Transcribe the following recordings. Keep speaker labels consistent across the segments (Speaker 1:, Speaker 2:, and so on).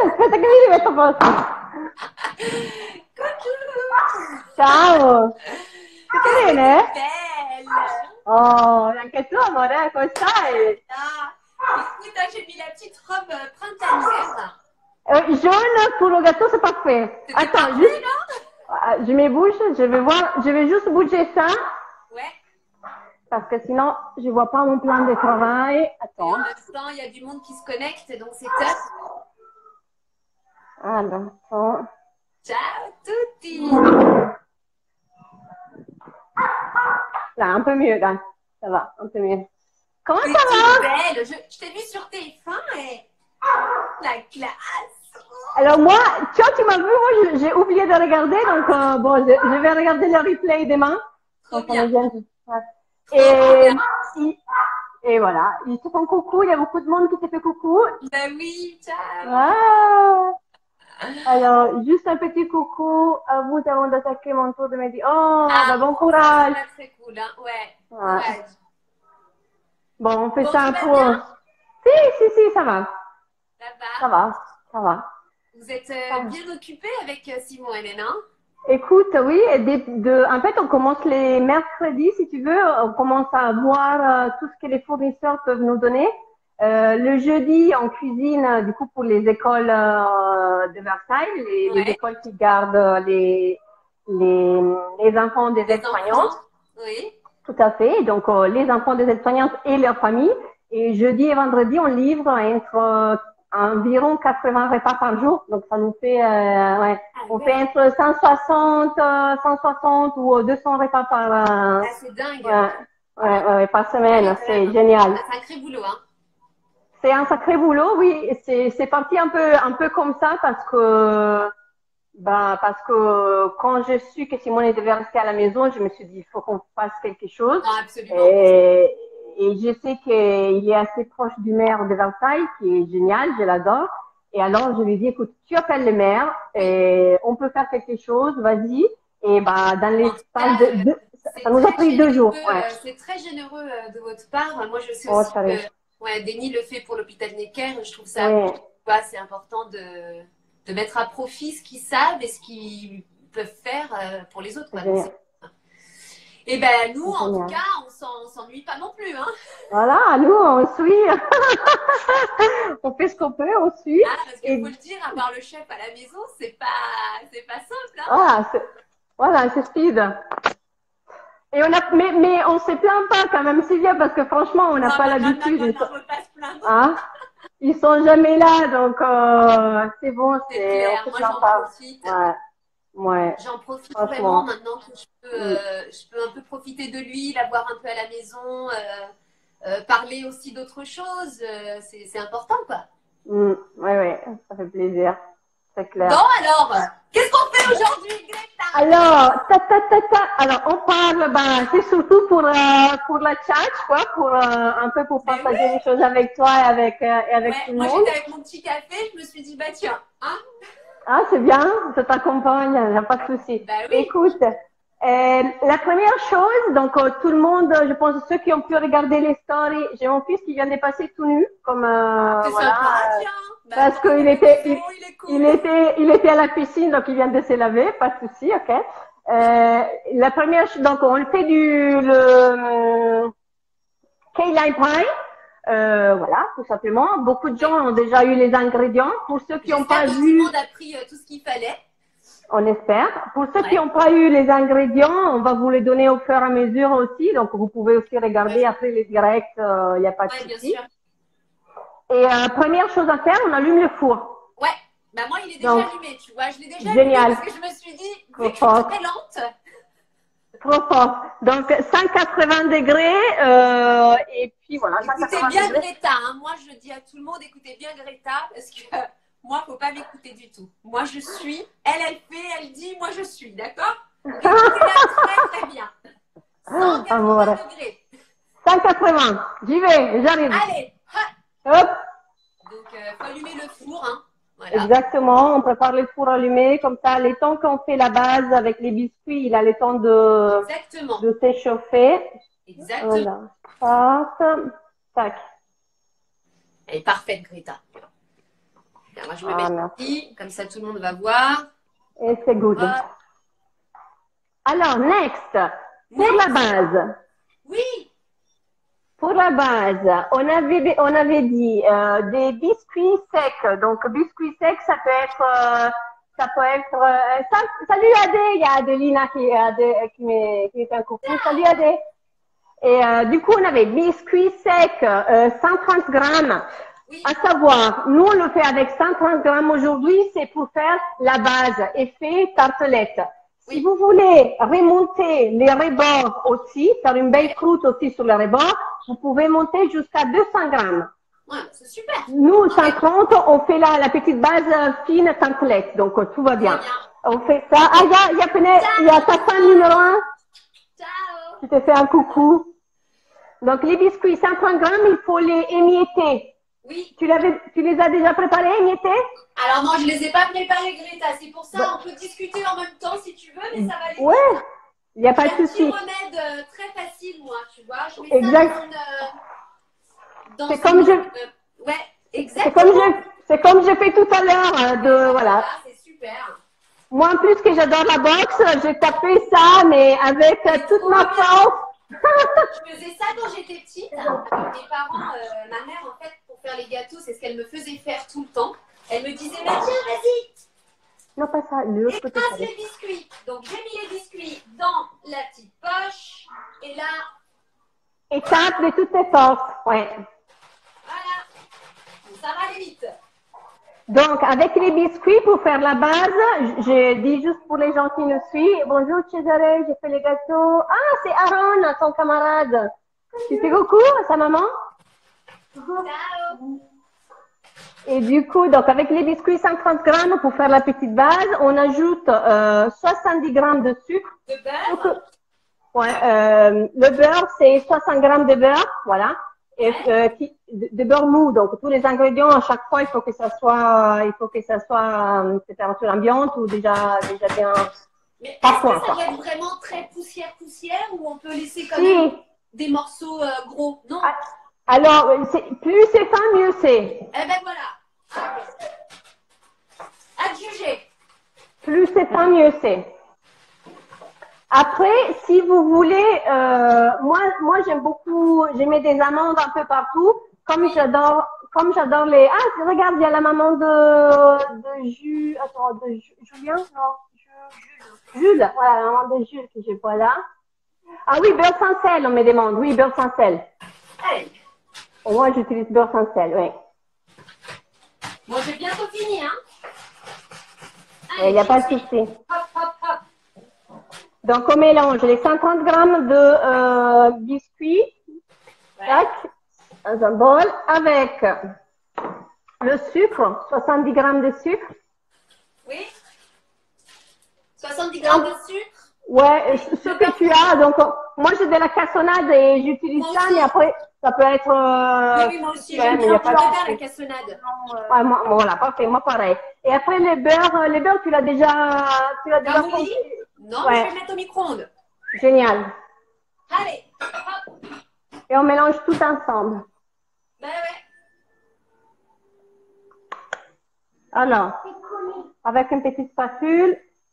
Speaker 1: aspetta che mi rimetto a posto.
Speaker 2: Coucou!
Speaker 1: Ciao. Tutto
Speaker 2: Qu'est-ce que t'es
Speaker 1: bene?
Speaker 2: belle!
Speaker 1: Oh, anche tu, amore, come stai?
Speaker 2: Ah, écoute, hein, j'ai mis la petite robe printanière.
Speaker 1: Jaune pour le gâteau, c'est parfait.
Speaker 2: C'était
Speaker 1: Attends,
Speaker 2: parfait,
Speaker 1: juste,
Speaker 2: non?
Speaker 1: je me bouge, je vais voir, je vais juste bouger ça,
Speaker 2: Ouais.
Speaker 1: parce que sinon, je vois pas mon plan de travail.
Speaker 2: Et
Speaker 1: Attends.
Speaker 2: en même temps, il y a du monde qui se connecte, donc c'est top.
Speaker 1: Alors, attends.
Speaker 2: Ciao tutti!
Speaker 1: Là, un peu mieux, là. Ça va, un peu mieux. Comment
Speaker 2: T'es
Speaker 1: ça
Speaker 2: toute
Speaker 1: va?
Speaker 2: belle! Je t'ai vu sur TF1 et la classe!
Speaker 1: Alors moi, tu m'as vu, moi j'ai oublié de regarder, donc bon, je vais regarder le replay demain.
Speaker 2: Trop
Speaker 1: Quand on est
Speaker 2: bien!
Speaker 1: bien. Ouais.
Speaker 2: Trop bien!
Speaker 1: Il- et voilà, ils te font coucou, il y a beaucoup de monde qui te fait coucou.
Speaker 2: Bah oui, ciao!
Speaker 1: Ah. Alors, juste un petit coucou à vous avant d'attaquer mon tour de midi. Oh,
Speaker 2: Ah,
Speaker 1: bah bon
Speaker 2: ça c'est
Speaker 1: courage.
Speaker 2: pas très cool, hein? Ouais,
Speaker 1: Ouais.
Speaker 2: courage.
Speaker 1: Bon, on fait
Speaker 2: Bon,
Speaker 1: ça
Speaker 2: tu vas
Speaker 1: pour...
Speaker 2: bien?
Speaker 1: Si, si, si, ça va.
Speaker 2: Ça
Speaker 1: Ça
Speaker 2: va?
Speaker 1: va, ça va.
Speaker 2: Vous êtes
Speaker 1: Ça va.
Speaker 2: bien occupés avec Simon et Hélène, hein?
Speaker 1: Écoute, oui, en fait, on commence les mercredis, si tu veux, on commence à voir tout ce que les fournisseurs peuvent nous donner. Le jeudi, on cuisine, du coup, pour les écoles de Versailles, les
Speaker 2: Ouais.
Speaker 1: écoles qui gardent les, les enfants des
Speaker 2: Les
Speaker 1: aides-soignantes.
Speaker 2: enfants? Oui.
Speaker 1: Tout à fait. Donc, les enfants des aides-soignantes et leurs familles. Et jeudi et vendredi, on livre entre environ 80 repas par jour. Donc, ça nous fait, ouais,
Speaker 2: Ah
Speaker 1: on fait
Speaker 2: ouais.
Speaker 1: entre 160 ou 200 repas par,
Speaker 2: Ah, c'est dingue.
Speaker 1: ouais, ouais, par
Speaker 2: Ah oui,
Speaker 1: semaine.
Speaker 2: quand
Speaker 1: C'est
Speaker 2: même.
Speaker 1: génial.
Speaker 2: Un sacré boulot, hein.
Speaker 1: C'est un sacré boulot, oui. C'est parti un peu comme ça parce que quand je su que Simone devait rester à la maison, je me suis dit, il faut qu'on fasse quelque chose.
Speaker 2: Non, absolument.
Speaker 1: Et, et je sais qu'il est assez proche du maire de Versailles, qui est génial, je l'adore. Et alors, je lui ai dit, écoute, tu appelles le maire,
Speaker 2: Oui.
Speaker 1: et on peut faire quelque chose, vas-y. Et bah, dans
Speaker 2: En tout
Speaker 1: l'espace
Speaker 2: cas,
Speaker 1: ça
Speaker 2: c'est
Speaker 1: nous a
Speaker 2: très
Speaker 1: pris 2 jours.
Speaker 2: généreux,
Speaker 1: Ouais.
Speaker 2: c'est très généreux de votre part. Moi, je sais
Speaker 1: Oh,
Speaker 2: aussi que
Speaker 1: sérieux.
Speaker 2: ouais, Denis le fait pour l'hôpital Necker. Je trouve ça cool.
Speaker 1: Oui,
Speaker 2: Tu vois, c'est important de mettre à profit ce qu'ils savent et ce qu'ils peuvent faire pour les autres,
Speaker 1: c'est
Speaker 2: quoi. Donc,
Speaker 1: génial.
Speaker 2: et ben nous,
Speaker 1: C'est
Speaker 2: en tout
Speaker 1: génial.
Speaker 2: cas, on s'ennuie pas non plus, hein.
Speaker 1: Voilà, nous, on suit. On fait ce qu'on peut, on suit.
Speaker 2: Ah, parce qu'il faut
Speaker 1: Et
Speaker 2: le dire, avoir le chef à la maison, c'est pas simple, hein.
Speaker 1: voilà, voilà, c'est speed. Et mais on se plaint pas quand même, Sylvia, parce que franchement, on n'a
Speaker 2: Non,
Speaker 1: pas
Speaker 2: non, non, non,
Speaker 1: l'habitude.
Speaker 2: non, non, on ne veut pas se plaindre.
Speaker 1: Hein? Ils sont jamais là, donc c'est bon,
Speaker 2: C'est
Speaker 1: on
Speaker 2: clair.
Speaker 1: se
Speaker 2: Moi,
Speaker 1: plaint pas. Ouais, ouais,
Speaker 2: j'en profite vraiment
Speaker 1: franchement.
Speaker 2: maintenant que
Speaker 1: Mm,
Speaker 2: je peux un peu profiter de lui, l'avoir un peu à la maison, parler aussi d'autres choses. C'est important, quoi.
Speaker 1: ouais, ouais, ça fait plaisir, c'est
Speaker 2: Bon,
Speaker 1: clair.
Speaker 2: alors, qu'est-ce qu'on fait aujourd'hui, Greta?
Speaker 1: Alors, alors on parle, ben, c'est surtout pour la chat, quoi, pour un peu pour
Speaker 2: Ben
Speaker 1: partager les
Speaker 2: oui,
Speaker 1: choses avec toi et avec tout
Speaker 2: ouais,
Speaker 1: le
Speaker 2: moi
Speaker 1: monde.
Speaker 2: j'étais avec mon petit café, je me suis dit, bah tiens, hein?
Speaker 1: Ah, c'est bien, je t'accompagne, il n'y a pas de souci.
Speaker 2: Bah oui,
Speaker 1: Écoute, la première chose, donc tout le monde, je pense ceux qui ont pu regarder les stories, j'ai mon fils qui vient de passer tout nu, comme
Speaker 2: c'est
Speaker 1: voilà,
Speaker 2: sympa, tiens. Bah
Speaker 1: parce
Speaker 2: attends, il est
Speaker 1: qu'il
Speaker 2: à la
Speaker 1: était,
Speaker 2: maison, il est
Speaker 1: il
Speaker 2: cool.
Speaker 1: était, il était à la piscine, donc il vient de se laver, pas de souci, ok. La première, donc on fait key lime pie. Voilà, tout simplement. Beaucoup de gens
Speaker 2: Oui.
Speaker 1: ont déjà eu les ingrédients. Pour ceux qui n'ont
Speaker 2: J'espère
Speaker 1: pas
Speaker 2: que tout le
Speaker 1: vu,
Speaker 2: monde a pris tout ce qu'il fallait.
Speaker 1: on espère. Pour ceux qui
Speaker 2: Ouais,
Speaker 1: n'ont pas eu les ingrédients, on va vous les donner au fur et à mesure aussi. Donc, vous pouvez aussi regarder
Speaker 2: ouais,
Speaker 1: après les directs, il n'y a pas de
Speaker 2: ouais, bien
Speaker 1: souci.
Speaker 2: sûr.
Speaker 1: Et première chose à faire, on allume le four.
Speaker 2: Ouais, bah moi il est déjà
Speaker 1: Donc,
Speaker 2: allumé, tu vois. Je l'ai déjà allumé
Speaker 1: génial,
Speaker 2: parce que je me suis dit, vu
Speaker 1: trop
Speaker 2: que je suis
Speaker 1: fort,
Speaker 2: très lente,
Speaker 1: trop fort. Donc, 180 degrés, et puis voilà,
Speaker 2: écoutez
Speaker 1: 180
Speaker 2: bien
Speaker 1: degrés.
Speaker 2: Greta. Hein. Moi je dis à tout le monde, écoutez bien Greta, parce que moi faut pas m'écouter du tout. Moi je suis, elle fait, elle dit, moi je suis, d'accord? Donc écoutez-la très très bien. 180
Speaker 1: Amore.
Speaker 2: degrés.
Speaker 1: 180, j'y vais, j'arrive.
Speaker 2: Allez, hop.
Speaker 1: Hop,
Speaker 2: Donc faut allumer le four, hein. Voilà.
Speaker 1: exactement, on prépare le four allumé, comme ça, les temps qu'on fait la base avec les biscuits, il a le temps
Speaker 2: Exactement.
Speaker 1: de s'échauffer.
Speaker 2: Exactement.
Speaker 1: Voilà, passe, tac.
Speaker 2: Elle est parfaite Greta. Alors, je me mets
Speaker 1: merci.
Speaker 2: ici, comme ça tout le monde va voir.
Speaker 1: Et c'est good.
Speaker 2: Hop.
Speaker 1: Alors, next. Pour la base.
Speaker 2: Oui,
Speaker 1: Pour la base, on avait dit des biscuits secs. Donc, biscuits secs, ça peut être, salut Adé, il y a Adelina qui me fait un coucou. Salut Adé. Et du coup, on avait biscuits secs, 130 grammes.
Speaker 2: oui,
Speaker 1: À savoir, nous, on le fait avec 130 grammes aujourd'hui, c'est pour faire la base, effet tartelette. Si
Speaker 2: Oui.
Speaker 1: vous voulez remonter les rebords aussi, faire une belle croûte aussi sur les rebords, vous pouvez monter jusqu'à 200 grammes.
Speaker 2: ouais, c'est super.
Speaker 1: Nous, 130, on fait la petite base fine tartelette, donc tout va bien.
Speaker 2: Très bien.
Speaker 1: On fait ça. Ah, il y a ta femme numéro 1.
Speaker 2: Ciao.
Speaker 1: Tu te fais un coucou. Donc, les biscuits, 130 grammes, il faut les émietter.
Speaker 2: Oui.
Speaker 1: Tu les as déjà préparés, émiettés?
Speaker 2: Alors non, je les ai pas préparés, Greta. C'est pour ça on peut discuter en même temps si tu veux, mais ça va aller.
Speaker 1: Ouais, il n'y a pas
Speaker 2: J'ai
Speaker 1: de
Speaker 2: un petit
Speaker 1: souci.
Speaker 2: remède très facile, moi, tu vois. Je mets
Speaker 1: Exact.
Speaker 2: ça dans
Speaker 1: C'est comme je,
Speaker 2: ouais, exactement.
Speaker 1: c'est comme je fais tout à l'heure, voilà.
Speaker 2: C'est super.
Speaker 1: Moi, en plus que j'adore la boxe, j'ai tapé ça, mais avec toute ma force.
Speaker 2: Je faisais ça quand j'étais petite. Mes parents, ma mère, en fait, pour faire les gâteaux, c'est ce qu'elle me faisait faire tout le temps. Elle me disait, bah, tiens, vas-y,
Speaker 1: Non, pas ça, l'autre côté.
Speaker 2: écrase les biscuits. Donc, j'ai mis les biscuits dans la petite poche. Et là,
Speaker 1: Et tape de toutes tes forces, ouais.
Speaker 2: voilà, ça va aller vite.
Speaker 1: Donc, avec les biscuits, pour faire la base, je dis juste pour les gens qui nous suivent, bonjour Cesare, j'ai fait les gâteaux. Ah, c'est Aaron, son camarade. Tu fais coucou à sa maman?
Speaker 2: Ciao.
Speaker 1: Et du coup, donc avec les biscuits 130 grammes pour faire la petite base, on ajoute 70 grammes de sucre.
Speaker 2: De beurre.
Speaker 1: Ouais, le beurre, c'est 60 grammes de beurre, voilà. Et, de beurre mou, donc tous les ingrédients à chaque fois, il faut que ça soit température ambiante ou déjà bien.
Speaker 2: Mais est-ce
Speaker 1: Parfois,
Speaker 2: que ça
Speaker 1: quoi.
Speaker 2: doit être vraiment très poussière ou on peut laisser quand
Speaker 1: Si.
Speaker 2: même des morceaux gros? Non.
Speaker 1: Ah, alors, plus c'est fin, mieux c'est.
Speaker 2: Eh ben voilà. À te juger.
Speaker 1: Plus c'est fin, mieux c'est. Après, si vous voulez, moi j'aime beaucoup, je mets des amandes un peu partout, comme j'adore les. Ah, regarde, il y a la maman de Julien, non, Jules, voilà, la maman de Jules que je vois là. Ah oui, beurre sans sel, on me demande. Oui, beurre sans sel.
Speaker 2: Allez.
Speaker 1: Moi, j'utilise beurre sans sel, oui.
Speaker 2: Bon, j'ai bientôt fini, hein.
Speaker 1: Il n'y a pas de souci.
Speaker 2: Hop, hop, hop.
Speaker 1: Donc, on mélange les 130 grammes de biscuits, tac, dans un bol, avec le sucre, 70 grammes de sucre.
Speaker 2: Oui. 70 grammes de sucre.
Speaker 1: Ouais, ce que tu as. Donc, moi, j'ai de la cassonade et j'utilise
Speaker 2: Moi
Speaker 1: ça,
Speaker 2: aussi.
Speaker 1: mais après, ça peut être.
Speaker 2: Oui, moi aussi,
Speaker 1: ouais,
Speaker 2: j'aime
Speaker 1: mais y
Speaker 2: bien.
Speaker 1: a
Speaker 2: Je
Speaker 1: pas de
Speaker 2: préfère
Speaker 1: souci.
Speaker 2: la cassonade.
Speaker 1: Ouais, voilà, parfait, moi pareil. Et après, le beurre, tu l'as déjà
Speaker 2: Ramolli?
Speaker 1: fondu.
Speaker 2: Non,
Speaker 1: Ouais.
Speaker 2: mais je vais le mettre au micro-ondes.
Speaker 1: Génial.
Speaker 2: Allez, hop.
Speaker 1: Et on mélange tout ensemble.
Speaker 2: Ben ouais.
Speaker 1: Alors, avec une petite spatule.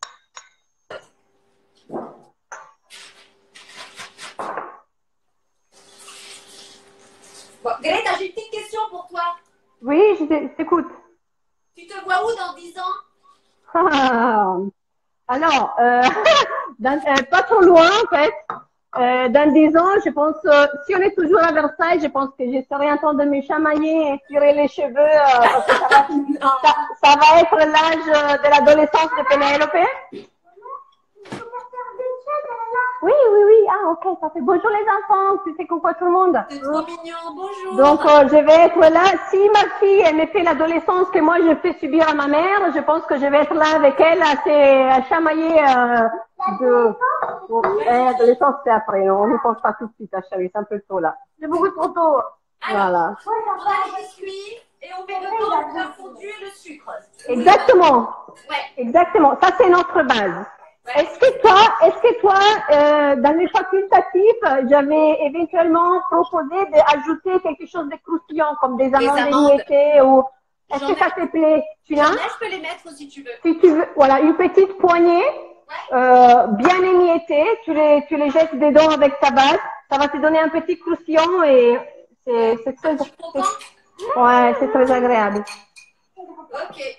Speaker 2: Bon, Greta, j'ai une petite question pour toi.
Speaker 1: Oui, je t'écoute.
Speaker 2: Tu te vois où dans 10 ans?
Speaker 1: Ah. Alors, pas trop loin en fait. Dans 10 ans, je pense, si on est toujours à Versailles, je pense que je serai en train de me chamailler et tirer les cheveux parce que ça va être l'âge de l'adolescence de Pénélope. Oui, oui, oui. Ah, ok, parfait. Bonjour les enfants, tu fais coucou à tout le monde.
Speaker 2: C'est trop mignon, bonjour.
Speaker 1: Donc, je vais être là. Si ma fille, elle me fait l'adolescence que moi, je fais subir à ma mère, je pense que je vais être là avec elle à chamailler l'adolescence, c'est après. On ne pense pas tout de suite à chamailler, c'est un peu tôt, là. C'est beaucoup trop tôt. Voilà.
Speaker 2: On a les biscuits et on met dedans la fondue et le sucre.
Speaker 1: Exactement.
Speaker 2: Ouais.
Speaker 1: Exactement. Ça, c'est notre base.
Speaker 2: Ouais.
Speaker 1: Est-ce que toi, dans les facultatifs, j'avais éventuellement proposé d'ajouter quelque chose de croustillant, comme des amandes
Speaker 2: amandes.
Speaker 1: émiettées ou Est-ce que ça te plaît? Tu l'as?
Speaker 2: Je peux les mettre si tu veux.
Speaker 1: Si tu veux, voilà, une petite poignée, bien émiettée. Tu les jettes dedans avec ta base. Ça va te donner un petit croustillant et c'est très, ouais, c'est très agréable.
Speaker 2: Ok.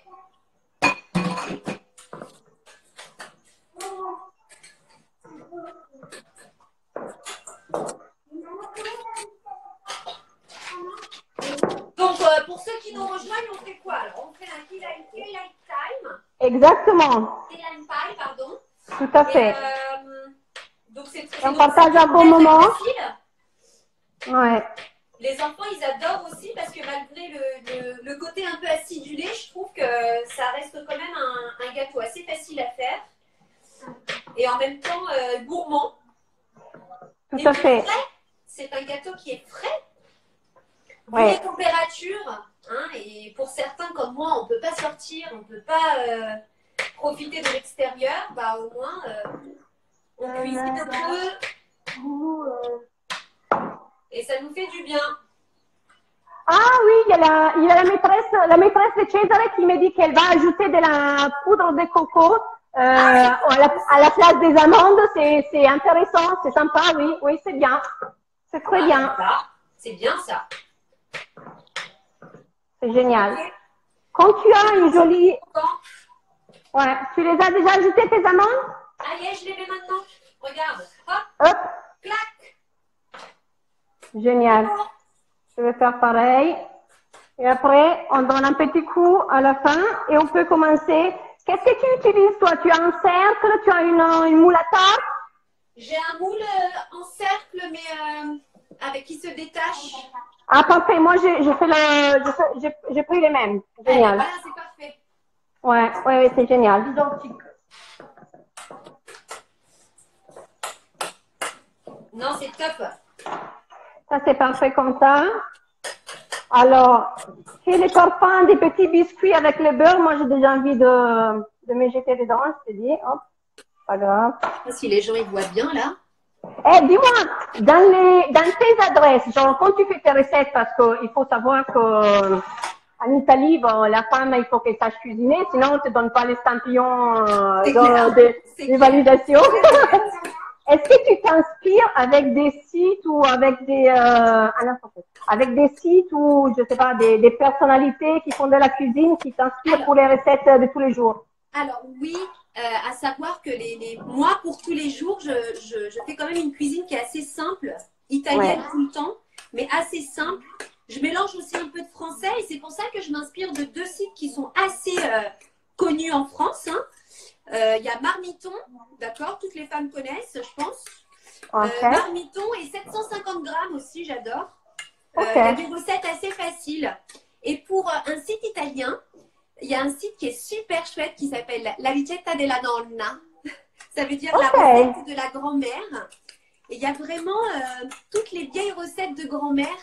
Speaker 2: Donc, pour ceux qui nous rejoignent, on fait quoi? Alors, on fait un key light time.
Speaker 1: Exactement.
Speaker 2: Key light pie, pardon.
Speaker 1: Tout à fait.
Speaker 2: Donc, c'est
Speaker 1: on partage un bon moment. Ouais.
Speaker 2: Les enfants, ils adorent aussi parce que malgré le côté un peu acidulé, je trouve que ça reste quand même un gâteau assez facile à faire et en même temps gourmand.
Speaker 1: Tout à fait.
Speaker 2: C'est un gâteau qui est frais. Vu
Speaker 1: Ouais.
Speaker 2: les températures, hein, et pour certains comme moi, on ne peut pas sortir, on ne peut pas profiter de l'extérieur, bah au moins on cuisine un peu et ça nous fait du bien.
Speaker 1: Ah oui, il y a la maîtresse de Cesare qui me dit qu'elle va ajouter de la poudre de coco à la place des amandes. C'est intéressant, c'est sympa, oui, c'est bien. C'est très bien.
Speaker 2: C'est bien ça.
Speaker 1: C'est génial. Okay. Quand tu as une jolie... Ouais, tu les as déjà ajoutées tes amandes?
Speaker 2: Ah yes, je les mets maintenant. Regarde. Hop.
Speaker 1: Hop.
Speaker 2: Clac.
Speaker 1: Génial. Je vais faire pareil. Et après, on donne un petit coup à la fin et on peut commencer. Qu'est-ce que tu utilises, toi? Tu as un cercle? Tu as une moule à tarte?
Speaker 2: J'ai un moule en cercle, mais avec qui se détache.
Speaker 1: Ah, parfait. Moi, j'ai pris les mêmes. Génial.
Speaker 2: Voilà, c'est parfait.
Speaker 1: Ouais, c'est génial. Identique.
Speaker 2: Non, c'est top.
Speaker 1: Ça, c'est parfait comme ça. Alors, c'est les parfums des petits biscuits avec le beurre. Moi, j'ai déjà envie de me jeter dedans. Je te dis, hop, pas grave.
Speaker 2: Je sais pas si les gens ils voient bien là.
Speaker 1: Eh, dis-moi, dans tes adresses, genre quand tu fais tes recettes, parce qu'il faut savoir que en Italie, bon, la femme, il faut qu'elle sache cuisiner, sinon on ne te donne pas les stampillons de validation. Est-ce que tu t'inspires avec des sites ou avec des sites ou je sais pas des personnalités qui font de la cuisine qui t'inspirent pour les recettes de tous les jours?
Speaker 2: Alors oui, à savoir que moi pour tous les jours, je fais quand même une cuisine qui est assez simple, italienne tout le temps, mais assez simple. Je mélange aussi un peu de français et c'est pour ça que je m'inspire de deux sites qui sont assez connus en France. Il y a Marmiton, d'accord, toutes les femmes connaissent, je pense.
Speaker 1: Okay.
Speaker 2: Marmiton et 750 grammes aussi, j'adore.
Speaker 1: Okay.
Speaker 2: Il y a des recettes assez faciles. Et pour un site italien, il y a un site qui est super chouette qui s'appelle La ricetta della nonna. Ça veut dire la recette de la grand-mère. Et il y a vraiment toutes les vieilles recettes de grand-mère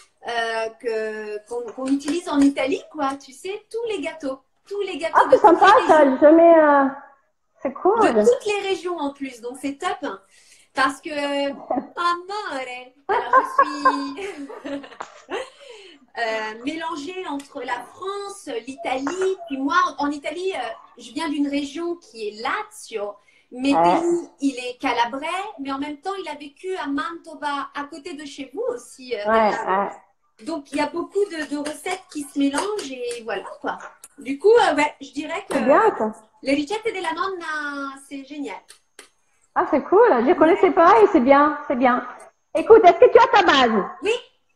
Speaker 2: qu'on utilise en Italie, quoi. Tu sais, tous les gâteaux. Tous les gâteaux
Speaker 1: c'est sympa, ça. C'est cool.
Speaker 2: De toutes les régions en plus, donc c'est top. Parce que, amore, alors je suis mélangée entre la France, l'Italie, puis moi, en Italie, je viens d'une région qui est Lazio, mais pays, il est calabrais, mais en même temps, il a vécu à Mantova, à côté de chez vous aussi. Donc, il y a beaucoup de recettes qui se mélangent et voilà, quoi. Du coup, je dirais que les ricette della nonna, c'est génial.
Speaker 1: Ah, c'est cool. Je ne connaissais pas et c'est bien, c'est bien. Écoute, est-ce que tu as ta base?
Speaker 2: Oui.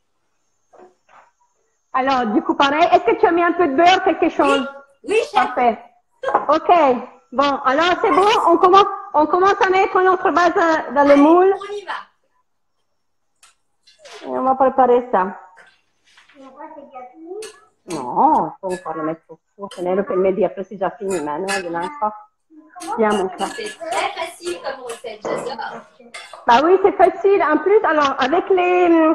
Speaker 1: Alors, du coup, pareil, est-ce que tu as mis un peu de beurre, quelque chose?
Speaker 2: Oui, chef.
Speaker 1: Parfait. Ok. Bon, alors c'est bon. On commence à mettre notre base dans le moule.
Speaker 2: On y va.
Speaker 1: Et on va préparer ça. No, può farlo mettere su, tenere per me di appresso già finito, ma non è Andiamo qua.
Speaker 2: C'est très facile comme recette, j'adore.
Speaker 1: Bah oui, c'est facile. En plus, alors, avec les...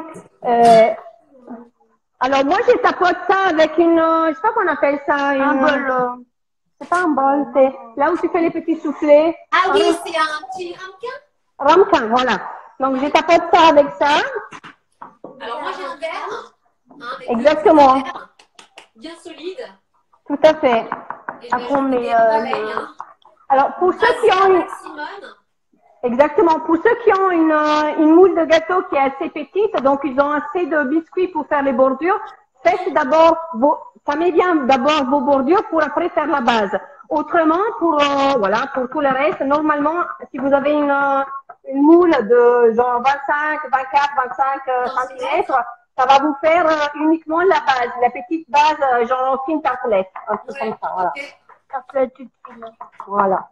Speaker 1: alors, moi, je tapote ça avec une... je sais pas qu'on appelle ça. Un bol. C'est pas un bol, c'est là où tu fais les petits soufflets.
Speaker 2: Ah oui, c'est un petit ramequin.
Speaker 1: Ramequin, voilà. Donc, je tapote ça avec ça.
Speaker 2: Alors, moi, j'ai un verre. Hein,
Speaker 1: exactement.
Speaker 2: bien solide.
Speaker 1: Tout à fait.
Speaker 2: Et je vais
Speaker 1: Après, on met,
Speaker 2: ajouter pareil, hein.
Speaker 1: alors, pour ceux qui ont une...
Speaker 2: Simone.
Speaker 1: Exactement. Pour ceux qui ont une moule de gâteau qui est assez petite, donc ils ont assez de biscuits pour faire les bordures, faites d'abord ça met bien d'abord vos bordures pour après faire la base. Autrement, voilà, pour tout le reste, normalement, si vous avez une moule de genre 25, 24, 25 centimètres, ça va vous faire uniquement la base, la petite base, genre fine tartelette, un truc comme ça, voilà.
Speaker 2: Okay.
Speaker 3: Tartelette toute fine.
Speaker 1: Voilà.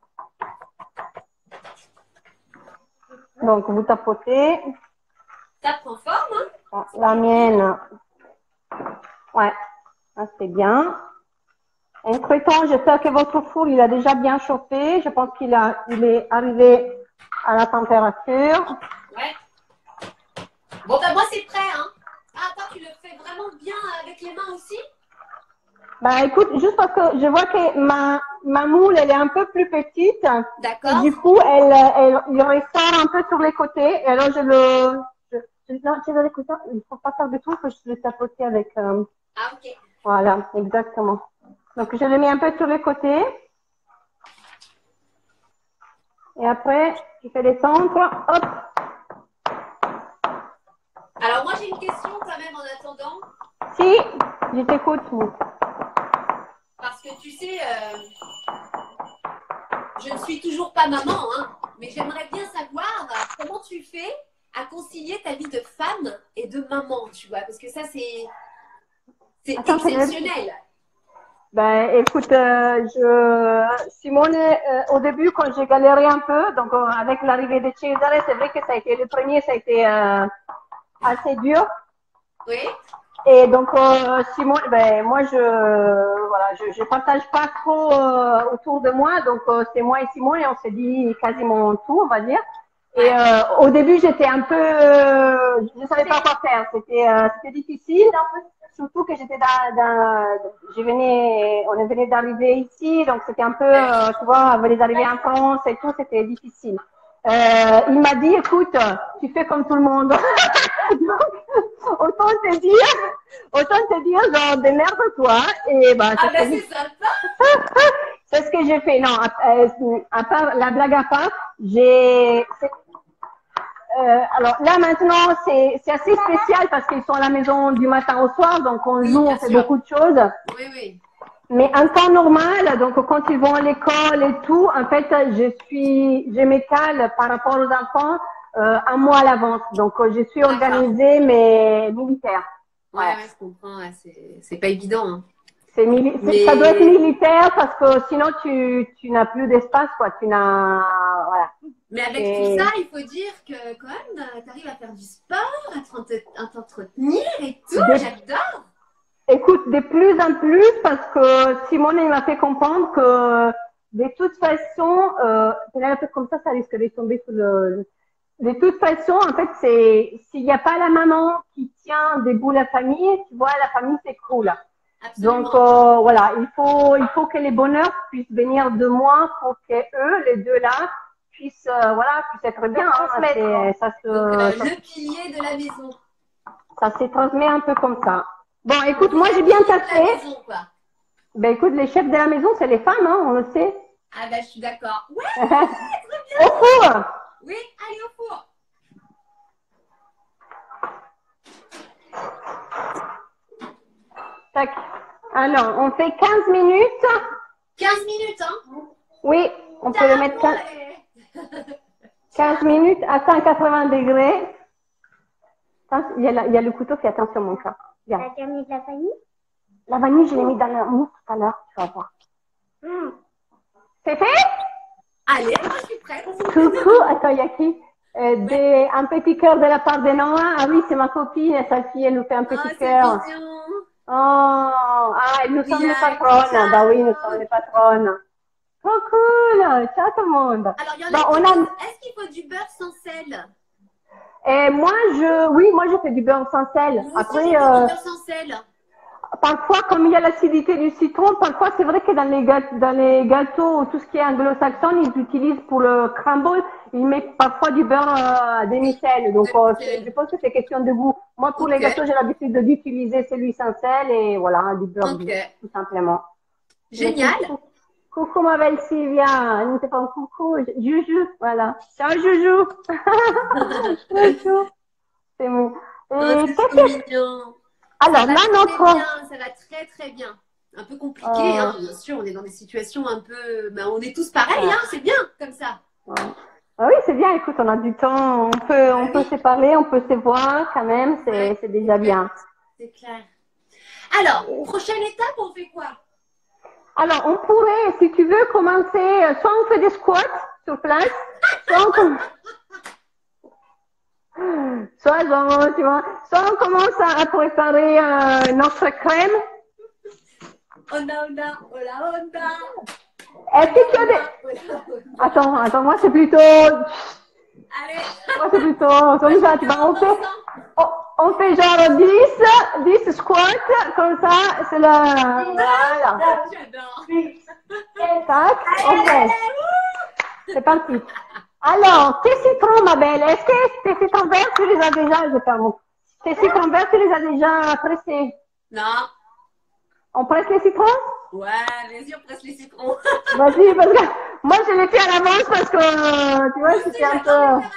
Speaker 1: Donc, vous tapotez.
Speaker 2: Ça prend forme, hein?
Speaker 1: La mienne, ouais, c'est bien. Entre-temps, j'espère que votre four, il a déjà bien chauffé. Je pense il est arrivé à la température.
Speaker 2: Ouais. Bon, ben moi, c'est prêt, hein. Ah, attends, tu le fais vraiment bien avec les mains aussi?
Speaker 1: Bah, écoute, juste parce que je vois que ma moule, elle est un peu plus petite.
Speaker 2: D'accord.
Speaker 1: Du coup, il ressort un peu sur les côtés. Et alors, non, tu vas écouter, il faut pas faire du tout, il faut juste le tapoter avec,
Speaker 2: Ah, ok.
Speaker 1: voilà, exactement. Donc, je le mets un peu sur les côtés. Et après, tu fais les centres. Hop.
Speaker 2: Alors, moi, j'ai une question quand même en attendant.
Speaker 1: Si, je t'écoute.
Speaker 2: Parce que tu sais, je ne suis toujours pas maman, hein, mais j'aimerais bien savoir comment tu fais à concilier ta vie de femme et de maman, tu vois, parce que ça, c'est exceptionnel.
Speaker 1: Ben, écoute, Simone, au début, quand j'ai galéré un peu, donc avec l'arrivée de Cesare, c'est vrai que ça a été ça a été assez dur.
Speaker 2: Oui.
Speaker 1: Et donc, Simone, ben, moi, je partage pas trop autour de moi, donc c'est moi et Simone, et on s'est dit quasiment tout, on va dire. Et au début, j'étais un peu, je savais pas quoi faire, c'était difficile. Surtout que on venait d'arriver ici, donc c'était un peu, tu vois, avec les arrivées en France et tout, c'était difficile. Il m'a dit, écoute, tu fais comme tout le monde. Donc, autant te dire, genre, démerde-toi. Et bah,
Speaker 2: ah, ben c'est sympa.
Speaker 1: c'est ce que j'ai fait. Non, à part, la blague à part, alors là maintenant c'est assez spécial parce qu'ils sont à la maison du matin au soir, donc on joue, on fait beaucoup de choses.
Speaker 2: Oui, oui.
Speaker 1: Mais en temps normal, donc quand ils vont à l'école et tout, en fait je m'étale par rapport aux enfants un mois à l'avance. Donc je suis organisée mais militaire.
Speaker 2: Ouais, ouais, je comprends. Ouais, c'est pas évident. Hein.
Speaker 1: Ça doit être militaire parce que sinon tu n'as plus d'espace, quoi. Voilà.
Speaker 2: Mais avec tout ça, il faut dire que quand même, tu arrives à faire du sport, à t'entretenir et tout. J'adore.
Speaker 1: Écoute, de plus en plus, parce que Simone il m'a fait comprendre que de toute façon, un peu comme ça risque de tomber sur le. De toute façon, en fait, s'il n'y a pas la maman qui tient debout la famille, tu vois, la famille s'écroule. Donc voilà, il faut que les bonheurs puissent venir de moi pour que eux, les deux là, puissent être bien.
Speaker 2: Le pilier de la maison.
Speaker 1: Ça se transmet un peu comme ça. Bon, écoute, moi j'ai bien taffé. Ben écoute, les chefs de la maison, c'est les femmes, hein, on le sait.
Speaker 2: Ah ben je suis d'accord. Ouais, très bien.
Speaker 1: Au four.
Speaker 2: Oui, allez au four.
Speaker 1: Tac. Alors, on fait 15 minutes.
Speaker 2: 15 minutes, hein?
Speaker 1: Oui, on peut le mettre 15 minutes à 180 degrés. Il y a le couteau, fais attention mon chat.
Speaker 3: T'as déjà mis de la vanille?
Speaker 1: La vanille, je l'ai mis dans la mousse tout à l'heure, tu vas voir. C'est fait?
Speaker 2: Allez, moi je suis prête.
Speaker 1: Coucou, attends, il y a qui? Un petit cœur de la part de Noah. Ah oui, c'est ma copine, sa fille, elle nous fait un petit cœur. Nous sommes les patronnes. Bah oui, nous sommes les patronnes. Oh cool, ciao tout le monde.
Speaker 2: Alors, il y en a est-ce qu'il faut du beurre sans sel?
Speaker 1: Moi, je fais du beurre sans sel. Après,
Speaker 2: du beurre sans sel.
Speaker 1: Parfois, comme il y a l'acidité du citron, parfois c'est vrai que dans les gâteaux, tout ce qui est anglo-saxon, ils utilisent pour le crumble, il met parfois du beurre demi-sel. Donc, je pense que c'est question de goût. Moi, pour les gâteaux, j'ai l'habitude d'utiliser celui sans sel et voilà, du beurre doux, tout simplement.
Speaker 2: Génial.
Speaker 1: Coucou ma belle Sylvia, elle ne fait pas un coucou, Juju, voilà. Ciao Juju. Juju. C'est bon.
Speaker 2: C'est mignon.
Speaker 1: Alors là,
Speaker 2: ça va très très bien. Un peu compliqué, hein, bien sûr, on est dans des situations un peu... Ben, on est tous pareils, hein, c'est bien comme ça.
Speaker 1: Ah oui, c'est bien, écoute, on a du temps, on peut se parler, on peut se voir quand même, c'est déjà bien.
Speaker 2: C'est clair. Alors, prochaine étape, on fait quoi?
Speaker 1: Alors, on pourrait, si tu veux, commencer, soit on fait des squats sur place, soit on commence à préparer notre crème.
Speaker 2: Onda.
Speaker 1: Est-ce que tu as des... Attends, moi c'est plutôt...
Speaker 2: Allez.
Speaker 1: Moi c'est plutôt comme ça, tu vois, on fait genre 10 squats, comme ça, c'est la... Voilà.
Speaker 2: J'adore.
Speaker 1: Tac, ok. C'est parti. Alors, tes citrons, ma belle, est-ce que tes citrons verts, tu les as déjà... Tes citrons verts, tu les as déjà pressés?
Speaker 2: Non.
Speaker 1: On presse les citrons?
Speaker 2: Ouais, vas-y, on presse les citrons.
Speaker 1: Vas-y, parce que moi, je l'ai fait à l'avance parce que, tu vois, c'était un peu...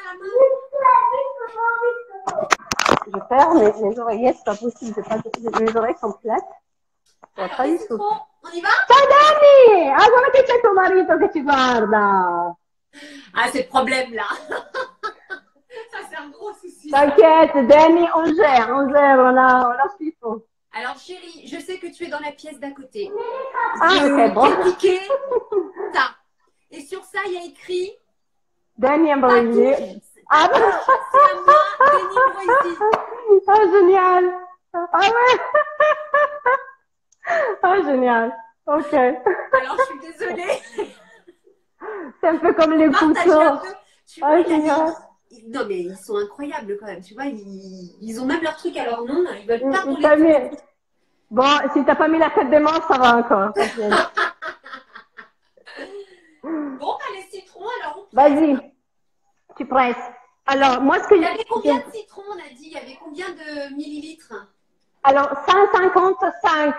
Speaker 1: Je perds mes oreillettes, c'est pas possible. Mes oreilles sont plates.
Speaker 2: Alors, pas les citrons, on y va?
Speaker 1: Ciao Dani! Ah, guarda che c'è tuo marito che ci guarda!
Speaker 2: Ah, c'est le problème là. Ça, c'est un gros souci.
Speaker 1: T'inquiète, Dani, on gère, on a ce qu'il faut.
Speaker 2: Alors, chérie, je sais que tu es dans la pièce d'à côté.
Speaker 1: Ah, ok, bon.
Speaker 2: J'ai piqué ça. Et sur ça, il y a écrit...
Speaker 1: Dani Ambroisi. Ah,
Speaker 2: c'est à moi, Dani Ambroisi.
Speaker 1: Ah, génial. Ah ouais. Ah, génial. Ok.
Speaker 2: Alors, je suis désolée.
Speaker 1: C'est un peu comme les couteaux.
Speaker 2: Ah, génial. Non, mais ils sont incroyables quand même. Tu vois, ils ont même leur truc à leur nom. Ils veulent pas qu'on les...
Speaker 1: Bon, si t'as pas mis la tête des morts, ça va encore.
Speaker 2: Bon, bah, les citrons, alors on
Speaker 1: presse. Vas-y, tu presses. Alors, moi, ce que
Speaker 2: il y avait combien de citrons, on a dit? Il y avait combien de millilitres?
Speaker 1: Alors, 155.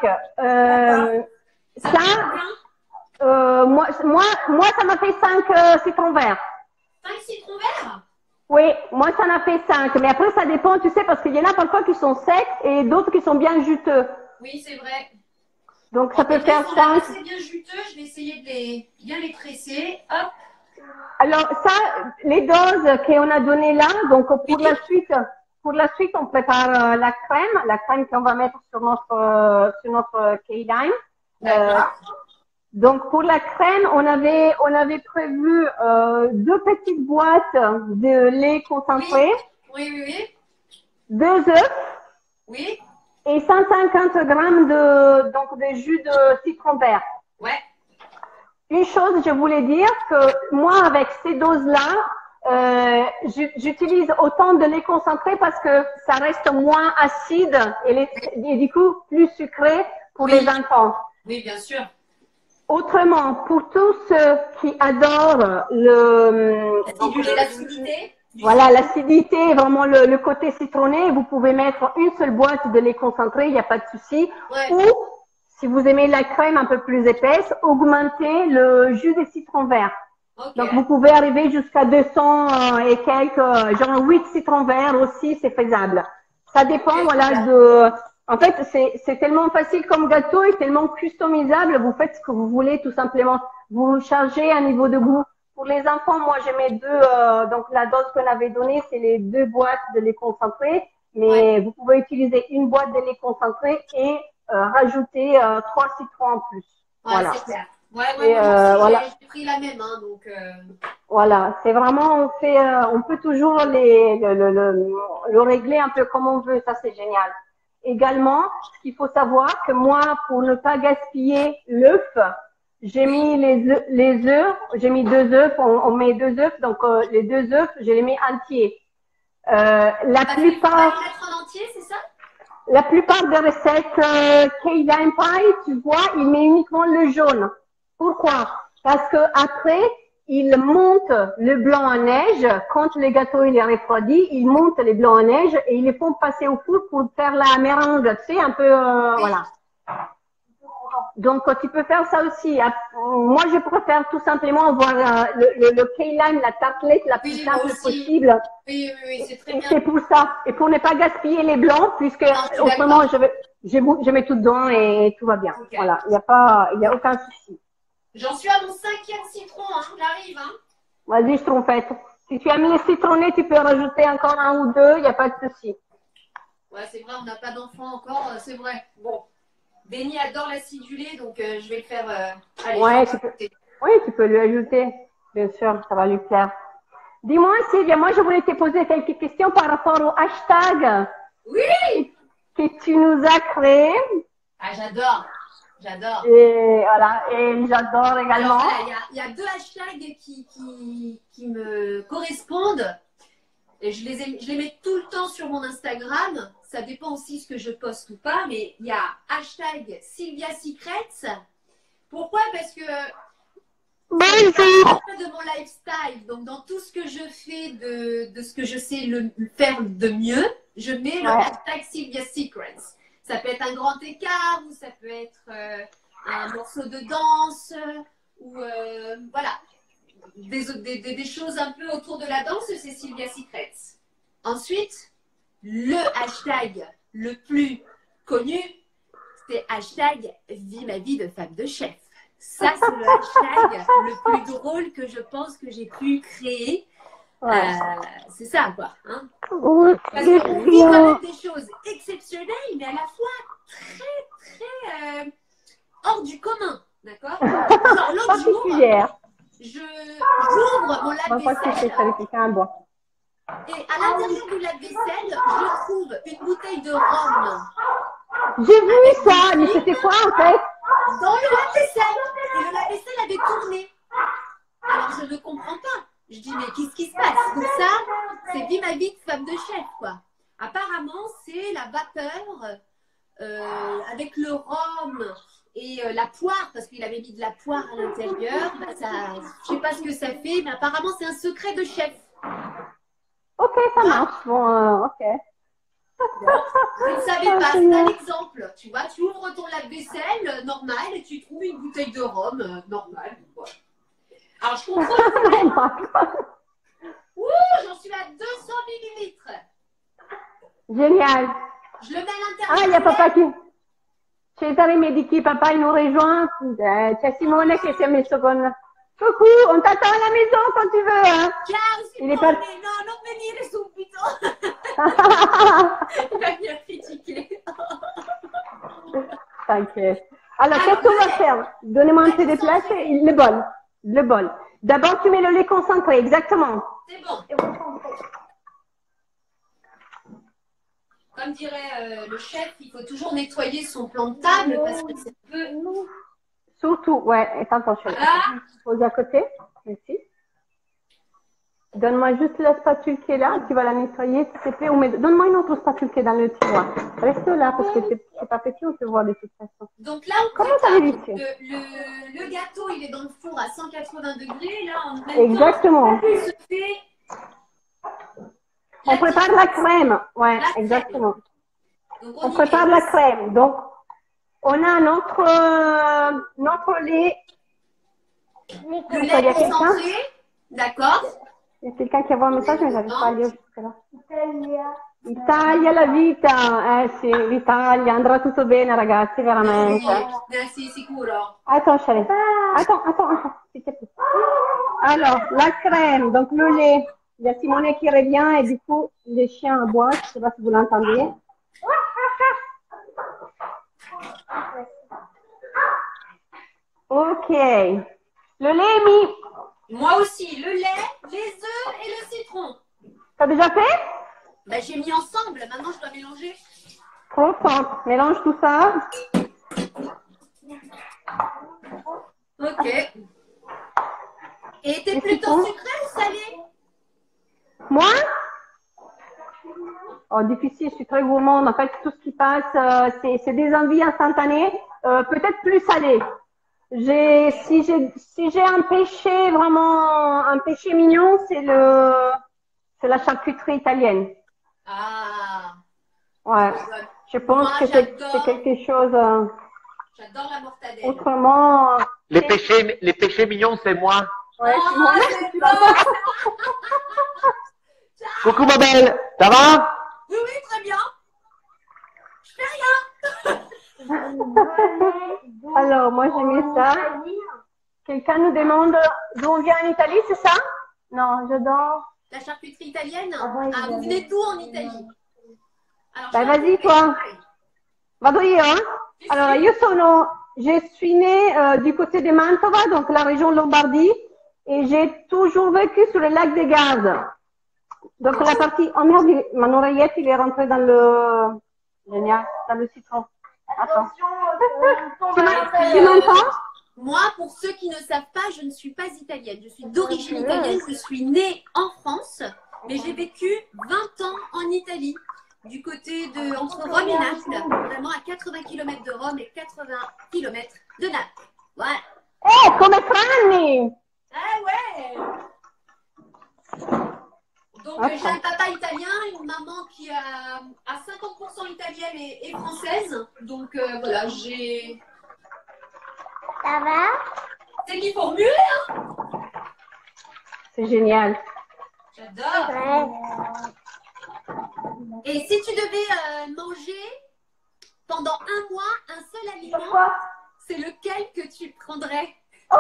Speaker 1: Moi, ça m'a fait 5 citrons verts.
Speaker 2: 5 citrons verts?
Speaker 1: Oui, moi, ça en a fait 5. Mais après, ça dépend, tu sais, parce qu'il y en a parfois qui sont secs et d'autres qui sont bien juteux.
Speaker 2: Oui, c'est vrai.
Speaker 1: Donc, ça peut faire 5.
Speaker 2: C'est bien juteux, je vais essayer de bien les presser. Hop.
Speaker 1: Alors, ça, les doses qu'on a données là, donc pour la suite, on prépare la crème qu'on va mettre sur notre key lime. Donc, pour la crème, on avait prévu 2 petites boîtes de lait concentré.
Speaker 2: Oui.
Speaker 1: 2 œufs.
Speaker 2: Oui.
Speaker 1: Et 150 grammes de jus de citron vert.
Speaker 2: Ouais.
Speaker 1: Une chose, je voulais dire que moi, avec ces doses-là, j'utilise autant de lait concentré parce que ça reste moins acide et du coup plus sucré pour les enfants.
Speaker 2: Oui, bien sûr.
Speaker 1: Autrement, pour tous ceux qui adorent
Speaker 2: l'acidité.
Speaker 1: Voilà, l'acidité, vraiment le côté citronné, vous pouvez mettre une seule boîte de lait concentré, il n'y a pas de souci.
Speaker 2: Ouais.
Speaker 1: Ou, si vous aimez la crème un peu plus épaisse, augmentez le jus de citron vert.
Speaker 2: Okay.
Speaker 1: Donc, vous pouvez arriver jusqu'à 200 et quelques, genre 8 citrons verts aussi, c'est faisable. Ça dépend, voilà, en fait, c'est tellement facile comme gâteau et tellement customisable. Vous faites ce que vous voulez, tout simplement. Vous chargez à niveau de goût. Pour les enfants, moi, je mets 2, donc la dose qu'on avait donnée, c'est les 2 boîtes de lait concentré. Mais vous pouvez utiliser une boîte de lait concentré et rajouter 3 citrons en plus.
Speaker 2: Ouais,
Speaker 1: voilà.
Speaker 2: C'est clair.
Speaker 1: Voilà.
Speaker 2: J'ai pris la même, hein, donc.
Speaker 1: Voilà, c'est vraiment, on peut toujours le régler un peu comme on veut. Ça, c'est génial. Également, ce qu'il faut savoir, que moi, pour ne pas gaspiller l'œuf, j'ai mis les œufs, j'ai mis 2 œufs, on met 2 œufs, donc les 2 œufs, je les mets entiers. La plupart des recettes Key Lime Pie, tu vois, il met uniquement le jaune. Pourquoi? Parce que après, il monte le blanc en neige. Quand le gâteau il est refroidi, il monte les blancs en neige et ils les font passer au four pour faire la méringue, tu sais, un peu, voilà. Donc, tu peux faire ça aussi. Moi, je préfère tout simplement avoir le key lime, la tartelette la plus simple possible.
Speaker 2: Oui, c'est très bien.
Speaker 1: C'est pour ça. Et pour ne pas gaspiller les blancs, puisque autrement, je mets tout dedans et tout va bien. Okay. Voilà. Il y a aucun souci.
Speaker 2: J'en suis à mon 5e citron, hein. J'arrive, hein.
Speaker 1: Vas-y, je trompette. Si tu as mis les citronnés, tu peux rajouter encore un ou deux, il n'y a pas de souci.
Speaker 2: Ouais, c'est vrai, on n'a pas d'enfant encore, c'est vrai. Bon. Benny adore l'acidulé, donc je vais le faire. Allez,
Speaker 1: ouais, tu peux lui ajouter, bien sûr, ça va lui plaire. Dis-moi, Sylvia, moi je voulais te poser quelques questions par rapport au hashtag.
Speaker 2: Oui.
Speaker 1: Que tu nous as créé.
Speaker 2: Ah, j'adore.
Speaker 1: Et voilà, et j'adore également.
Speaker 2: Il y a 2 hashtags qui me correspondent. Et je les mets tout le temps sur mon Instagram. Ça dépend aussi ce que je poste ou pas. Mais il y a hashtag Sylvia Secrets. Pourquoi? Parce que de mon lifestyle, donc dans tout ce que je fais, de ce que je sais faire de mieux, je mets le hashtag Sylvia Secrets. Ça peut être un grand écart ou ça peut être un morceau de danse ou voilà. Des choses un peu autour de la danse, c'est Sylvia Secrets. Ensuite, le hashtag le plus connu, c'est hashtag Vie ma vie de femme de chef. Ça, c'est le hashtag le plus drôle que je pense que j'ai pu créer. Ouais. C'est ça, quoi. Hein, parce qu'on vit quand même des choses exceptionnelles, mais à la fois très hors du commun. D'accord? Genre, l'autre jour, j'ouvre mon lave-vaisselle et à l'intérieur du lave-vaisselle, je trouve une bouteille de rhum.
Speaker 1: J'ai vu ça, mais c'était quoi en fait?
Speaker 2: Dans le lave-vaisselle. Et le lave-vaisselle avait tourné. Alors je ne comprends pas. Je dis mais qu'est-ce qui se passe? Donc ça, c'est Vie ma vie de femme de chef, quoi. Apparemment, c'est la vapeur avec le rhum et la poire, parce qu'il avait mis de la poire à l'intérieur. Bah, ça, je sais pas ce que ça fait, mais apparemment c'est un secret de chef.
Speaker 1: Ok, ça marche. Bon, ok.
Speaker 2: Je ne savais pas, c'est un exemple. Tu vois, tu ouvres ton lave-vaisselle normal et tu trouves une bouteille de rhum normale. Voilà. Alors je comprends. Ouh, j'en suis à 200 millilitres.
Speaker 1: Génial.
Speaker 2: Je le mets à l'intérieur.
Speaker 1: Ah, il y a papa qui. Cesare mi dici papa il nous rejoint. C'è Simone che si è messo con. Coucou, on t'attend à la maison quand tu veux. Hein.
Speaker 2: Ciao Simone, no, non venire subito. Il va bien critiquer.
Speaker 1: T'inquiète. Alors, qu'est-ce qu'on va faire? Donnez-moi un peu de place. Le bol. D'abord, tu mets le lait concentré, exactement.
Speaker 2: C'est bon. Comme dirait le chef, il faut toujours nettoyer son plan de table parce que c'est peu.
Speaker 1: Surtout, ouais, et attention.
Speaker 2: Voilà.
Speaker 1: Pose à côté. Ici. Donne-moi juste la spatule qui est là, tu vas la nettoyer, s'il te plaît. Donne-moi une autre spatule qui est dans le tiroir. Reste là, parce que c'est pas petit, on peut voir de toute façon.
Speaker 2: Donc là, on prépare. Le gâteau, il est dans le four à 180 degrés. Là, en même
Speaker 1: exactement.
Speaker 2: temps, il se fait
Speaker 1: on prépare la crème. Ouais, exactement.
Speaker 2: Donc,
Speaker 1: on prépare la crème. Donc, on a notre lait.
Speaker 2: Le lait concentré. D'accord.
Speaker 1: Il y a quelqu'un qui a un messaggio, ma j'arrive pas à lire jusque-là. Italia la vita, sì, l'Italia, andrà tutto bene ragazzi, veramente.
Speaker 2: Sì, sicuro.
Speaker 1: Attends, chérie. Attends, s'il te plaît. Alors, la crème, donc le lait, il y a Simone qui revient et du coup, les chiens aboient, je ne sais pas si vous l'entendez. Ok. Le lait est mis.
Speaker 2: Moi aussi, le lait, les œufs et le citron.
Speaker 1: T'as déjà fait?
Speaker 2: Ben, j'ai mis ensemble, maintenant je dois mélanger.
Speaker 1: Trop fort. Mélange tout ça.
Speaker 2: Ok. Et t'es plutôt sucré ou salé?
Speaker 1: Moi? Oh, difficile, je suis très gourmande. En fait, tout ce qui passe, c'est des envies instantanées. Peut-être plus salé. Si j'ai un péché vraiment, un péché mignon, c'est la charcuterie italienne.
Speaker 2: Ah,
Speaker 1: Ouais.
Speaker 2: trop bonne.
Speaker 1: Je pense
Speaker 2: Moi,
Speaker 1: que c'est quelque chose,
Speaker 2: j'adore la mortadelle.
Speaker 1: autrement,
Speaker 4: Les péchés mignons, c'est moi.
Speaker 1: ouais, c'est
Speaker 2: Oh,
Speaker 1: moi-même,
Speaker 2: c'est
Speaker 1: tu
Speaker 2: beau.
Speaker 1: vois.
Speaker 4: Coucou ma belle, ça va?
Speaker 2: Oui, oui, très bien. Je fais rien.
Speaker 1: Alors, moi, j'ai mis ça. Quelqu'un nous demande d'où on vient en Italie, c'est ça? Non, j'adore.
Speaker 2: La charcuterie italienne.
Speaker 1: Ah ouais,
Speaker 2: Ah, vous venez d'où en Italie? Alors,
Speaker 1: Bah,
Speaker 2: je vais
Speaker 1: vas-y,
Speaker 2: vous
Speaker 1: toi.
Speaker 2: expliquer.
Speaker 1: Vado io, hein? Allora, je suis née du côté de Mantova, donc la région Lombardie, et j'ai toujours vécu sur le lac des Gaz. Donc la partie, oh merde, mon oreillette, il est rentré dans le, génial, dans le citron. Attends. Tu m'entends?
Speaker 2: Moi, pour ceux qui ne savent pas, je ne suis pas italienne. Je suis d'origine italienne. Je suis née en France, mais j'ai vécu 20 ans en Italie, du côté de entre Rome et Naples, vraiment à 80 km de Rome et 80 km de Naples. Voilà.
Speaker 1: Come Franni!
Speaker 2: Ah ouais. Donc j'ai un papa italien, une maman qui a à 50% italienne et française. Donc voilà, j'ai.
Speaker 3: Ça va?
Speaker 2: C'est qui formule.
Speaker 1: C'est génial.
Speaker 2: J'adore.
Speaker 3: Ouais.
Speaker 2: Et si tu devais manger pendant un mois un seul aliment,
Speaker 1: Pourquoi?
Speaker 2: c'est lequel que tu prendrais?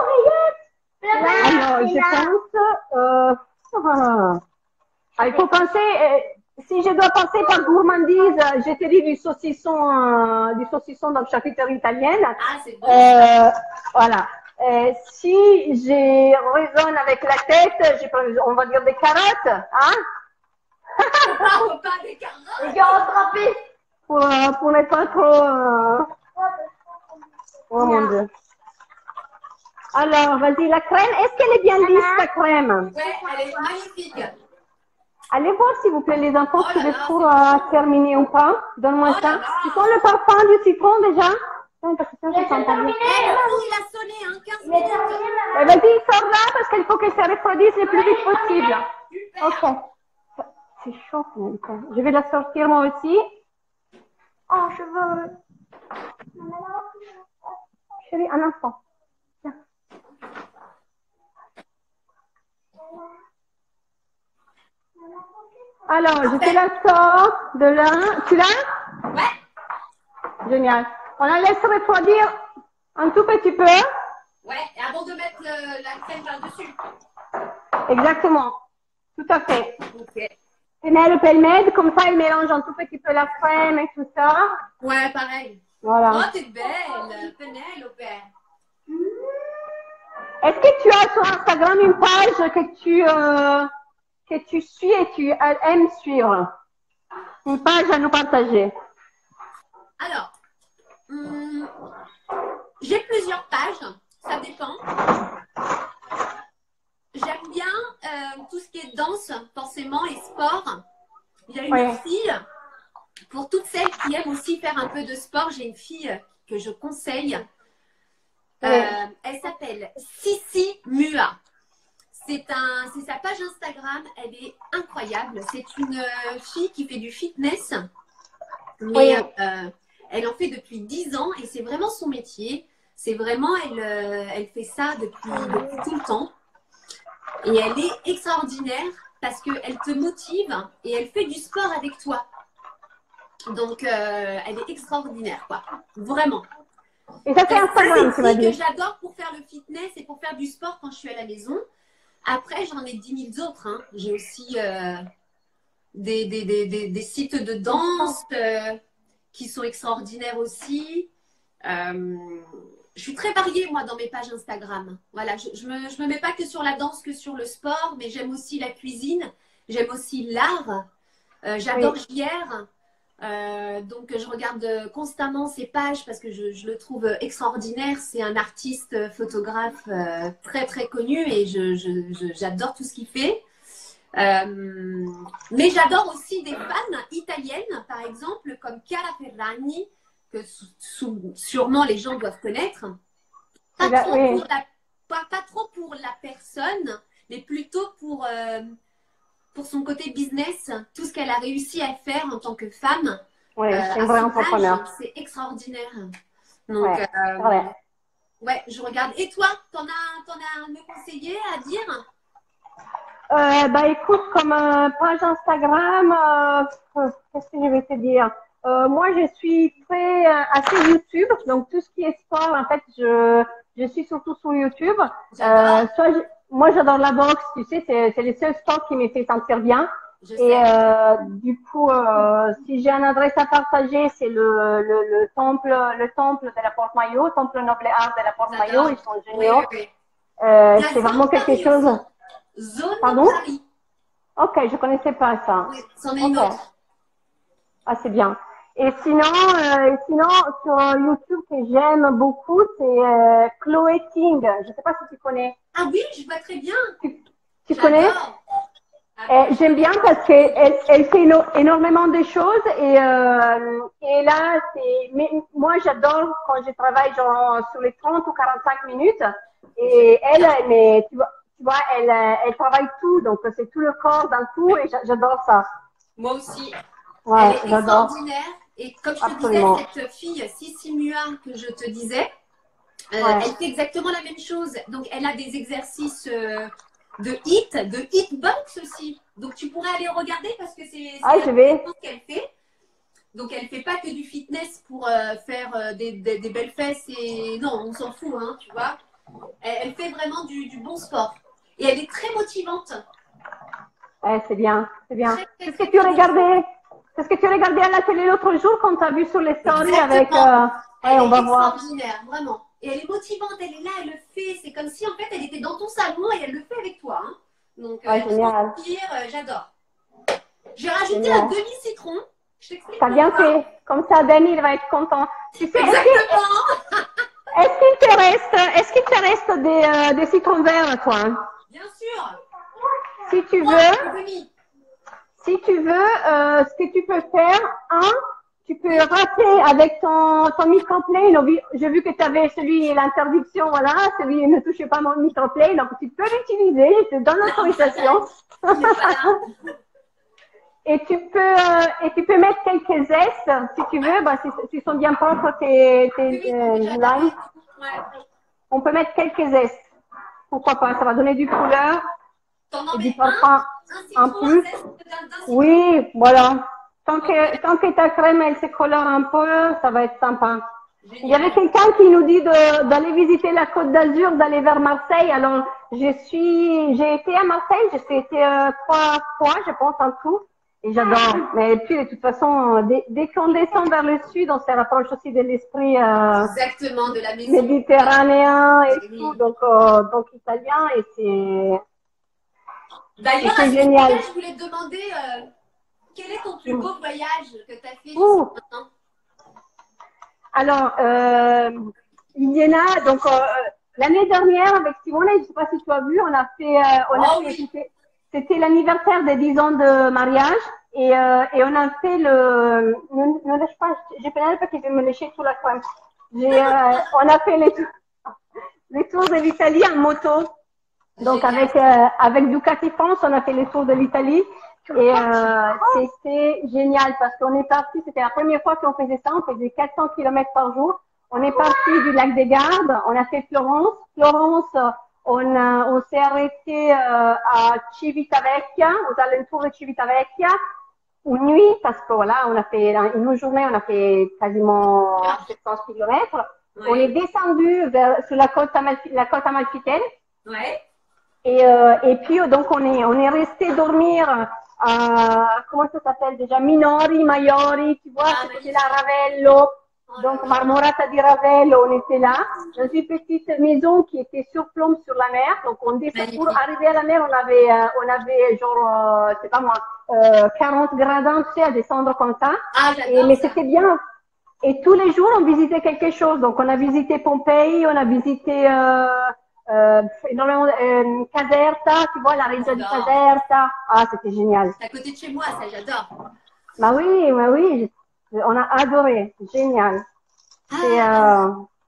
Speaker 1: Alors, je pense, il faut penser, si je dois passer par gourmandise, je te dis du saucisson dans la charcuterie italienne.
Speaker 2: Ah, c'est bon.
Speaker 1: Voilà. Si je raisonne avec la tête, on va dire des carottes, hein?
Speaker 2: Pas des carottes.
Speaker 1: Les gars, rattrapés pour ne pas trop. Oh mon Dieu. Alors, vas-y, la crème. Est-ce qu'elle est bien lisse, la crème?
Speaker 2: Ouais, elle est magnifique.
Speaker 1: Allez voir, s'il vous plaît, les enfants,
Speaker 2: Oh
Speaker 1: si
Speaker 2: là
Speaker 1: le
Speaker 2: là,
Speaker 1: four
Speaker 2: c'est
Speaker 1: a terminé ou pas. Donne-moi
Speaker 2: Oh
Speaker 1: ça.
Speaker 2: là là.
Speaker 1: Tu sens le parfum du citron déjà? Non, parce que ça, je sens pas bien.
Speaker 2: Le four, il a sonné, hein, 15 minutes.
Speaker 1: Eh, vas-y, sors là parce qu'il faut que ça refroidisse le plus vite possible.
Speaker 2: Super.
Speaker 1: Ok. C'est chaud, quand même. Je vais la sortir moi aussi. Oh, je veux. Chérie, un instant. Tiens. Alors, je te la sors de là. Tu l'as?
Speaker 2: Ouais.
Speaker 1: Génial. On la laisse refroidir un tout petit peu.
Speaker 2: Ouais, et avant de mettre la crème par-dessus.
Speaker 1: Exactement. Tout à fait.
Speaker 2: Ok.
Speaker 1: Penelope, elle m'aide. Comme ça, elle mélange un tout petit peu la crème et tout ça.
Speaker 2: Ouais, pareil.
Speaker 1: Voilà.
Speaker 2: Oh, t'es belle, Penelope.
Speaker 1: Est-ce que tu as sur Instagram une page que tu suis et tu aimes suivre? Une page à nous partager.
Speaker 2: Alors, j'ai plusieurs pages, ça dépend. J'aime bien tout ce qui est danse, forcément, et sport. Il y a une fille, pour toutes celles qui aiment aussi faire un peu de sport, j'ai une fille que je conseille. Elle s'appelle Sissi Mua. C'est sa page Instagram, elle est incroyable. C'est une fille qui fait du fitness, mais elle en fait depuis 10 ans et c'est vraiment son métier. C'est vraiment, elle fait ça depuis tout le temps. Et elle est extraordinaire parce qu'elle te motive et elle fait du sport avec toi. Donc, elle est extraordinaire, quoi. Vraiment.
Speaker 1: Et ça, c'est Instagram, tu m'as
Speaker 2: que
Speaker 1: dit.
Speaker 2: j'adore pour faire le fitness et pour faire du sport quand je suis à la maison. Après, j'en ai 10 000 autres. Hein. J'ai aussi des sites de danse qui sont extraordinaires aussi. Je suis très variée, moi, dans mes pages Instagram. Voilà, je me mets pas que sur la danse, que sur le sport, mais j'aime aussi la cuisine. J'aime aussi l'art. J'adore JR. Donc, je regarde constamment ses pages parce que je le trouve extraordinaire. C'est un artiste photographe très, très connu et j'adore tout ce qu'il fait. Mais j'adore aussi des femmes italiennes, par exemple, comme Chiara Ferragni, que sûrement les gens doivent connaître. Pas trop,
Speaker 1: Oui.
Speaker 2: pas trop pour la personne, mais plutôt pour son côté business, tout ce qu'elle a réussi à faire en tant que femme.
Speaker 1: Oui, c'est
Speaker 2: À
Speaker 1: un vrai
Speaker 2: son
Speaker 1: entrepreneur.
Speaker 2: âge, c'est extraordinaire. Donc,
Speaker 1: Ouais, c'est vrai.
Speaker 2: ouais, je regarde. Et toi, t'en as un me conseiller à dire?
Speaker 1: Bah écoute, comme page Instagram, qu'est-ce que je vais te dire? Moi, je suis très assez YouTube, donc tout ce qui est sport, en fait, je suis surtout sur YouTube.
Speaker 2: J'adore,
Speaker 1: Moi, j'adore la boxe, tu sais, c'est le seul sport qui me fait sentir bien.
Speaker 2: je
Speaker 1: Et
Speaker 2: sais.
Speaker 1: du coup, si j'ai une adresse à partager, c'est le temple de la Porte-Maillot, temple Noble Art de la Porte-Maillot.
Speaker 2: J'adore.
Speaker 1: Ils sont
Speaker 2: Oui,
Speaker 1: géniaux.
Speaker 2: oui, oui. Il y a
Speaker 1: C'est vraiment
Speaker 2: Zone
Speaker 1: quelque
Speaker 2: Paris
Speaker 1: chose.
Speaker 2: aussi. Zone
Speaker 1: Pardon?
Speaker 2: Paris.
Speaker 1: Ok, je connaissais pas ça.
Speaker 2: Oui, c'en est
Speaker 1: Ok,
Speaker 2: une autre.
Speaker 1: ah c'est bien. Et sinon sur YouTube que j'aime beaucoup, c'est Chloé Ting. Je sais pas si tu connais.
Speaker 2: Ah oui, je vois très bien.
Speaker 1: Tu connais?
Speaker 2: J'adore. Ah oui, je
Speaker 1: J'aime
Speaker 2: connais
Speaker 1: bien
Speaker 2: très
Speaker 1: parce
Speaker 2: bien.
Speaker 1: qu'elle fait énormément de choses et là mais moi j'adore quand je travaille genre sur les 30 ou 45 minutes et elle
Speaker 2: Bien.
Speaker 1: mais tu vois elle travaille tout donc c'est tout le corps d'un coup et j'adore ça.
Speaker 2: Moi aussi. Elle
Speaker 1: Ouais,
Speaker 2: est
Speaker 1: j'adore
Speaker 2: extraordinaire. Et comme je te disais,
Speaker 1: absolument.
Speaker 2: cette fille, Sissi Mua, que je te disais,
Speaker 1: Ouais.
Speaker 2: elle fait exactement la même chose. Donc, elle a des exercices de hitbox aussi. Donc, tu pourrais aller regarder parce que
Speaker 1: Ah,
Speaker 2: c'est
Speaker 1: je vais.
Speaker 2: intéressant ce qu'elle fait. Donc, elle fait pas que du fitness pour faire des belles fesses et non, on s'en fout, hein, tu vois. Elle fait vraiment du bon sport. Et elle est très motivante.
Speaker 1: Ouais, c'est bien, c'est bien.
Speaker 2: Très, très,
Speaker 1: C'est ce que
Speaker 2: très,
Speaker 1: tu
Speaker 2: très motivante.
Speaker 1: regardais, c'est ce que tu regardais à la télé l'autre jour quand tu as vu sur les stories avec.
Speaker 2: Exactement.
Speaker 1: Ouais,
Speaker 2: Elle
Speaker 1: on
Speaker 2: est
Speaker 1: va voir.
Speaker 2: extraordinaire, vraiment. Et elle est motivante, elle est là, elle le fait. C'est comme si en fait elle était dans ton salon et elle le fait avec toi, hein. Donc
Speaker 1: Ouais,
Speaker 2: elle
Speaker 1: génial,
Speaker 2: transpire, j'adore. J'ai rajouté un
Speaker 1: génial.
Speaker 2: demi-citron. Je t'explique
Speaker 1: T'as bien
Speaker 2: pourquoi.
Speaker 1: fait. Comme ça, Danny, il va être content. Tu sais,
Speaker 2: Exactement.
Speaker 1: est-ce qu'il te reste des citrons verts, toi?
Speaker 2: Bien sûr.
Speaker 1: Si tu
Speaker 2: Trois
Speaker 1: veux,
Speaker 2: et demi.
Speaker 1: si tu veux, ce que tu peux faire, tu peux
Speaker 2: Oui.
Speaker 1: rater avec ton microplane. J'ai vu que tu avais celui, l'interdiction, voilà, celui ne touchez pas mon microplane, donc tu peux l'utiliser, je te donne l'autorisation.
Speaker 2: Il n'est pas là.
Speaker 1: Et tu peux mettre quelques zestes, si tu veux, bah, si sont bien propres
Speaker 2: Oui,
Speaker 1: tes
Speaker 2: oui, ils sont déjà lavés
Speaker 1: limes.
Speaker 2: et tout. Ouais.
Speaker 1: On peut mettre quelques zestes. Pourquoi pas, ça va donner du couleur
Speaker 2: T'en
Speaker 1: et
Speaker 2: en
Speaker 1: du
Speaker 2: mets
Speaker 1: parfum
Speaker 2: un
Speaker 1: en
Speaker 2: citron, un
Speaker 1: plus.
Speaker 2: zeste d'un citron.
Speaker 1: Oui, voilà.
Speaker 2: Ok,
Speaker 1: Tant que ta crème, elle se colore un peu, ça va être sympa. Il y avait
Speaker 2: génial.
Speaker 1: quelqu'un qui nous dit d'aller visiter la Côte d'Azur, d'aller vers Marseille. Alors, j'ai été à Marseille, j'ai été 3 fois, je pense, en tout. Et j'adore. Mais puis, de toute façon, dès qu'on descend vers le sud, on se rapproche aussi de l'esprit
Speaker 2: Exactement, de la maison.
Speaker 1: méditerranéen et tout,
Speaker 2: Oui.
Speaker 1: donc italien, et
Speaker 2: D'ailleurs, à
Speaker 1: c'est
Speaker 2: ce
Speaker 1: génial.
Speaker 2: sujet, je voulais te demander quel est ton plus beau voyage que tu as fait jusqu'à
Speaker 1: Ouh.
Speaker 2: maintenant?
Speaker 1: Alors, il y en a, donc l'année dernière avec Simone, je ne sais pas si tu as vu,
Speaker 2: Oh oui,
Speaker 1: c'était l'anniversaire des 10 ans de mariage et on a fait ne lâche pas, j'ai Penelope qui veut me lécher sous la couenne. On a fait les tours de l'Italie en moto. Donc
Speaker 2: génial.
Speaker 1: avec Ducati France, on a fait les tours de l'Italie et c'était génial parce qu'on est parti, c'était la première fois qu'on faisait ça, on faisait 400 km par jour. On est parti du lac des Gardes, on a fait Florence. Florence, on s'est arrêté à Civitavecchia, aux alentours de Civitavecchia, une nuit parce que voilà, on a fait une journée, on a fait quasiment 700 km. On est
Speaker 2: Ouais,
Speaker 1: descendu sur la côte amalfitaine.
Speaker 2: ouais.
Speaker 1: Et puis, donc, on est resté dormir comment ça s'appelle déjà? Minori, Maiori, tu vois,
Speaker 2: Ah,
Speaker 1: c'était là
Speaker 2: magnifique.
Speaker 1: à Ravello.
Speaker 2: Oh là
Speaker 1: Donc,
Speaker 2: là.
Speaker 1: Marmorata di Ravello, on était là, dans une petite maison qui était surplombe sur la mer. Donc, pour
Speaker 2: Magnifique.
Speaker 1: arriver à la mer, on avait genre, c'est pas moi, 40 gradins, tu sais, à descendre comme ça.
Speaker 2: Ah, j'adore
Speaker 1: Mais
Speaker 2: ça.
Speaker 1: c'était bien. Et tous les jours, on visitait quelque chose. Donc, on a visité Pompéi, on a visité énormément Caserta, tu vois, la région de
Speaker 2: J'adore.
Speaker 1: Caserta. Ah, c'était génial.
Speaker 2: C'est à côté de chez moi, ça, j'adore.
Speaker 1: Bah oui, on a adoré. Génial. C'est
Speaker 2: Ah,